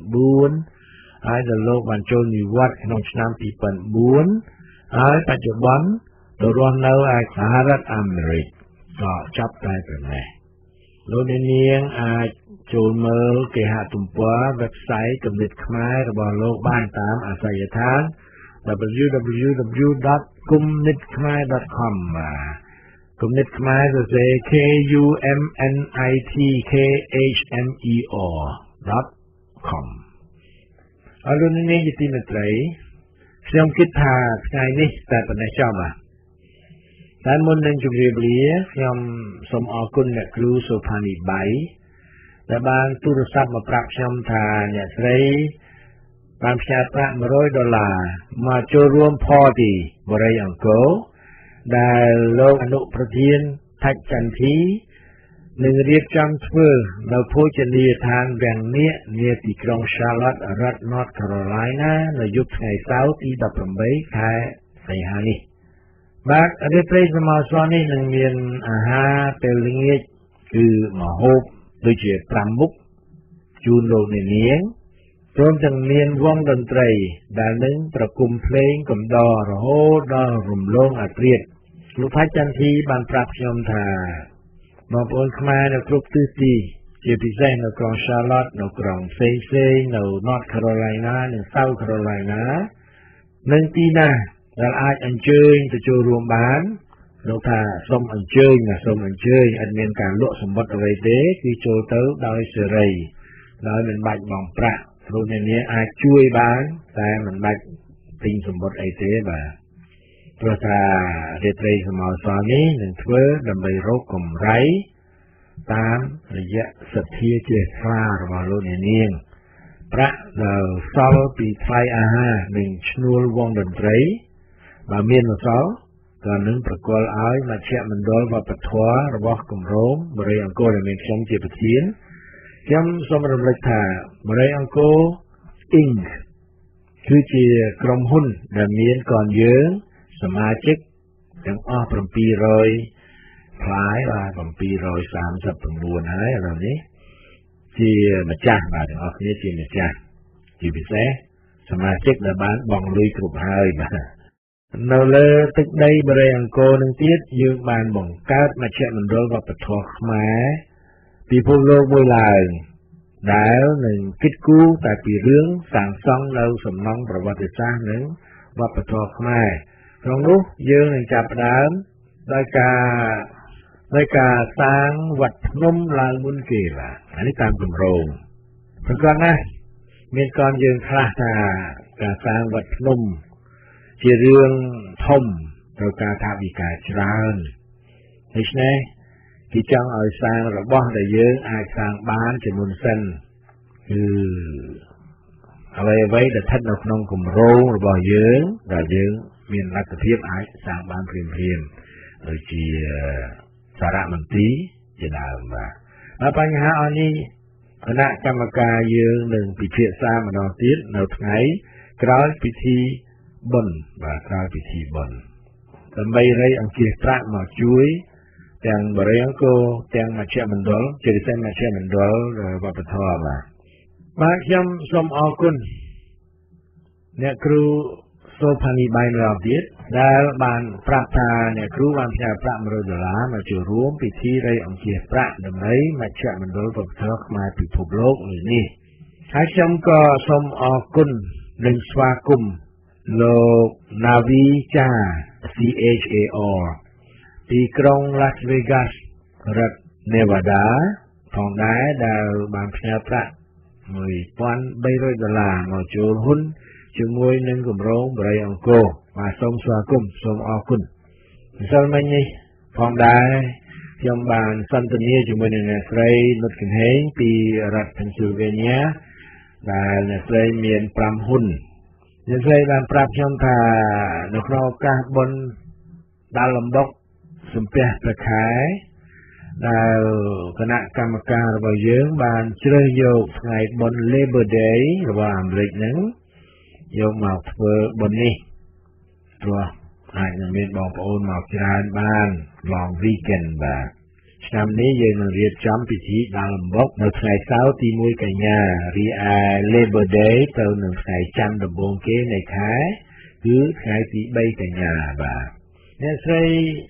2004ហើយដល់លោកបានចូលនិវត្តន៍ក្នុងឆ្នាំ2004ហើយបច្ចុប្បន្នទៅរស់នៅឯសហរដ្ឋអាមេរិកក៏ចាប់តែប៉ុណ្ណេះលោកអ្នកនាងអាចចូលមើលគេហទំព័រ website គំនិតខ្មែររបស់លោកបានតាមអាសយដ្ឋាន www.kumnitkhmer.com គំនិតខ្មែរសរសេរ KUMNITKHMER.com អរលោកអ្នកនាងជាទីមេត្រីខ្ញុំគិតថាថ្ងៃនេះតែប៉ុណ្ណេះចុះបាទតែមុននឹងជម្រាបលាខ្ញុំសូមអរគុណអ្នកគ្រូសុផានីបៃដែលបានទូរស័ព្ទមកប្រាប់ខ្ញុំថាអ្នកស្រីបានផ្ញើប្រាក់$100មកចូលរួមpartyបរិយាអង្គរដែលលោកអនុប្រធានថាច់ចន្ទធីនឹងរៀបចំធ្វើនៅភោជនីយដ្ឋានវាំងនៀកនាទីក្រុង Charlotte រដ្ឋ North Carolina នៅយប់ថ្ងៃសៅរ៍ទី18ខែសីហានេះបាទរាត្រីសម័យសោះនេះនឹងមានអាហារពេលល្ងាចគឺម្ហូបដូចជា5មុខជូនលោកអ្នកនាងព្រមទាំងមានវង់តន្ត្រីដែលនឹងប្រគំភ្លេងកំដររហូតដល់រំលងអធ្រាត្រលោកថាច់ចន្ទធីបានប្រាប់ខ្ញុំថាបងប្អូនខ្មែរនៅគ្រប់ទិសទីជាពិសេសនៅក្រុង Charlotte នៅក្រុងផ្សេងនៅ North Carolina និង South Carolina និងទីណាដែលអាចអញ្ជើញទៅចូលរួមបានលោកថាសូមអញ្ជើញអត់មានការលក់សម្បត្តិអ្វីទេគឺចូលទៅដោយសេរីដោយមិនបាច់បង់ប្រាក់ព្រោះអ្នកនាងអាចជួយបានតែមិនបាច់ទិញសម្បត្តិអីទេបាទព្រោះថារាត្រីសម័យសោះនេះនឹងធ្វើដើម្បីរកកម្រៃតាមរយៈសទ្ធាជ្រះថ្លារបស់លោកអ្នកនាងប្រាក់ដែលសល់ពីថ្លៃអាហារនិងឈ្នួលវង់តន្ត្រីបើមានសល់ក៏នឹងប្រគល់ឲ្យមជ្ឈមណ្ឌលវប្បធម៌របស់គម្រោងបរិយាអង្គរដែលមានខ្ញុំជាប្រធានខ្ញុំសូមរំលឹកថាបរិយាអង្គរ Inc គឺជាក្រុមហ៊ុនដែលមានកនយើងសមាជិកទាំងអស់700ផ្លាយបាទ739ហើយឥឡូវនេះជាម្ចាស់បាទទាំងអស់គ្នាជាម្ចាស់ជាពិសេសសមាជិកដែលបានបង់លុយគ្រប់ហើយបាទនៅលើទឹកដីបរិយាអង្គរនឹងទៀតយើងបានបង្កើតមជ្ឈមណ្ឌលវប្បធម៌ខ្មែរពិភពលោកមួយឡើងដែលនឹងគិតគូរតែពីរឿងសាងសង់នៅសំណង់ប្រវត្តិសាស្ត្រនិងវប្បធម៌ខ្មែរក្នុងនោះយើងនឹងចាប់ផ្ដើមដោយការសាងវត្តភ្នំឡើងមុនគេបាទនេះតាមគម្រោងប្រកបណាស់មានកនយើងខ្លះថាការសាងវត្តភ្នំជារឿងធំត្រូវការថវិកាច្រើនដូច្នេះគេចង់ឲ្យសាងរបស់ដែលយើងអាចសាងបានជាមុនសិនគឺអ្វីដែលស្ថិតនៅក្នុងគម្រោងរបស់យើងដែលយើងមានលទ្ធភាពអាចសាងបានភ្លាមដូចជាសារមន្ទីរជាដើមបាទបញ្ហាអស់នេះគណៈកម្មការយើងនឹងពិភាក្សាម្ដងទៀតនៅថ្ងៃក្រោយពិធីបុណ្យបាទក្រោយពិធីបុណ្យដើម្បីរៃអង្គាសប្រាក់មកជួយទាំងបរិយាអង្គរទាំងមជ្ឈមណ្ឌលជាពិសេសមជ្ឈមណ្ឌលវប្បធម៌បាទខ្ញុំសូមអរគុណអ្នកគ្រូសូផានីបៃម្ដងទៀតដែលបានប្រាប់ថាអ្នកគ្រូបានផ្ញើប្រាក់$100មកចូលរួមពិធីរៃអង្គាសប្រាក់ដើម្បីមជ្ឈមណ្ឌលវប្បធម៌ខ្មែរពិភពលោកនេះហើយខ្ញុំក៏សូមអរគុណនិងស្វាគមន៍លោក Navi Cha CHAR ពីក្រុង Las Vegas រដ្ឋ Nevada ផងដែរដែលបានផ្ញើប្រាក់$1,300មកចូលហ៊ុនជាមួយនឹងគម្រោងបរិយាអង្គរបាទសូមស្វាគមន៍សូមអរគុណម្សិលមិញនេះផងដែរខ្ញុំបានសន្ទនាជាមួយនឹងអ្នកស្រីនុតកង្ហេងពីរដ្ឋ Pennsylvania ដែលអ្នកស្រីមាន5ហ៊ុនអ្នកស្រីបានប្រាប់ខ្ញុំថានៅក្នុងឱកាសបុណ្យដាល់អំបុកសំពះព្រះខែដែលគណៈកម្មការរបស់យើងបានជ្រើសយកថ្ងៃបុណ្យ Labor Day របស់អាមេរិកហ្នឹងយកមកធ្វើបុណ្យនេះព្រោះអាចនឹងមានបងប្អូនមកច្រើនបាន long weekend បាទឆ្នាំនេះយើងនឹងរៀបចំពិធីដាល់អំបុកនៅថ្ងៃសៅរ៍ទី1កញ្ញារីឯ Labor Day ទៅនៅថ្ងៃច័ន្ទដំបូងគេនៃខែគឺថ្ងៃទី3កញ្ញាបាទអ្នកស្រី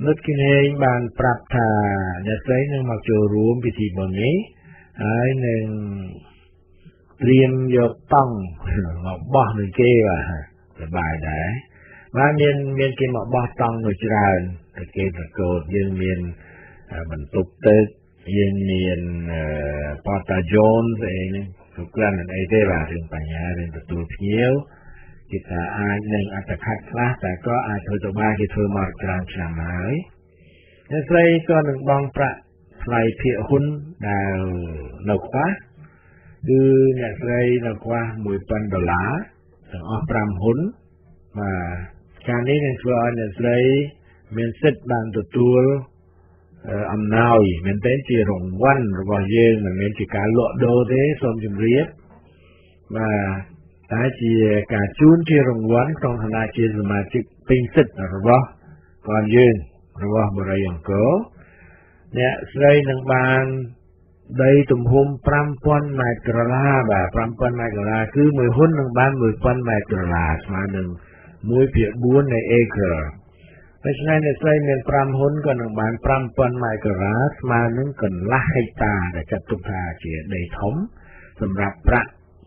นุชกินเองบานปรับทาเนี่ยใส่หนึ่งมาโจรวมพิธีบนนี้หายหนึ่งเตรียมยกต้องมาบอกหนึ่งเก้ว่าสบายได้มาเมียนกินมาบอกต้องหนึ่งจานตะเกียบตะโกดยังเมียนบรรทุกเตกยังเมียนปอตาโจนเองทุกเรื่องไอ้ได้ว่าเรื่องปัญญาเรื่องประตูเพียวกิจอาหนึ่งอาจจะขัดคลาแต่ก็อาจเธอจะมาที่เธอมากลางฉามหายเนี่ยใส่ก็หนึ่งบองประไฟเพียหุ่นดาวหนกฟ้าคือเนี่ยใส่หนกฟ้า$10,000ถึงออกปรำหุ่นมาการนี้เนี่ยคือเนี่ยใส่เมียนเซตบางตัวอำนาจมันเป็นจีรองวันหรือว่าเยื่อมันเป็นจีการโลดโดเด้สมจุมเรียบมาถ้าจีการจูนจีรองวันของคณะจีสมาชิกเป็นสิทธิ์หรือว่าก่อนยื่นหรือว่าบริยังก็เนี่ยใส่หนึ่งบางได้ตุ่มหุ่มปรำปนไมตรลาแบบปรำปนไมตรลาคือมือหุ้นหนึ่งบางมือปนไมตรลามาหนึ่งมวยเพียบุญในเอเกอร์เพราะฉะนั้นเนี่ยใส่เมียนปรำหุ่นก็หนึ่งบางปรำปนไมตรลามาหนึ่งกันละให้ตาแต่จัตุภาเจียได้ถมสำหรับพระ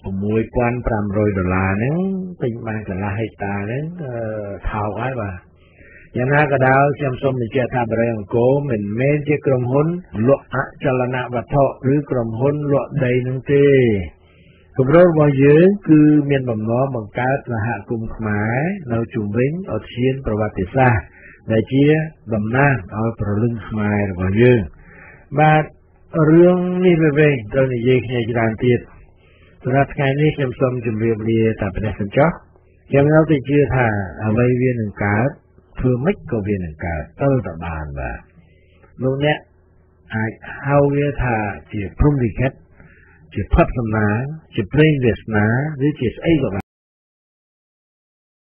$1,500นึงเป็นมากันละให้ตานึงเท่าไว้ว่าอย่างนั้นก็ดาวจำสมในเจ้าท่าบริยังโกเหมือนเมนเจ้ากรมหุ่นลวกจลนะวัฏทหรือกรมหุ่นลวกใดนึงเต้กบฏว่าเยอะคือเมียนบ่มน้อบังการสหกลุ่มขมายเราจุ่มวิ่งเอาเชียนประวัติศาสตร์ในเชี่ยดำน้ำเอาประลึงขมายว่าเยอะมาเรื่องนี้ไปเองตอนนี้เยอะในจานตีสำหรับการนี้จำสมจุ่มเรียบเรียแต่เป็นสัญจรยังเราติดเชื่อท่าอะไรเวียนหนึ่งการเพื่อไม่ก็เวียนหนึ่งการต้นตะบานว่าตรงเนี้ยเอาเวียท่าจีพรุ่งดีแคทจีพัฒนาจีเพลงเวสนาหรือจีไอ้ก็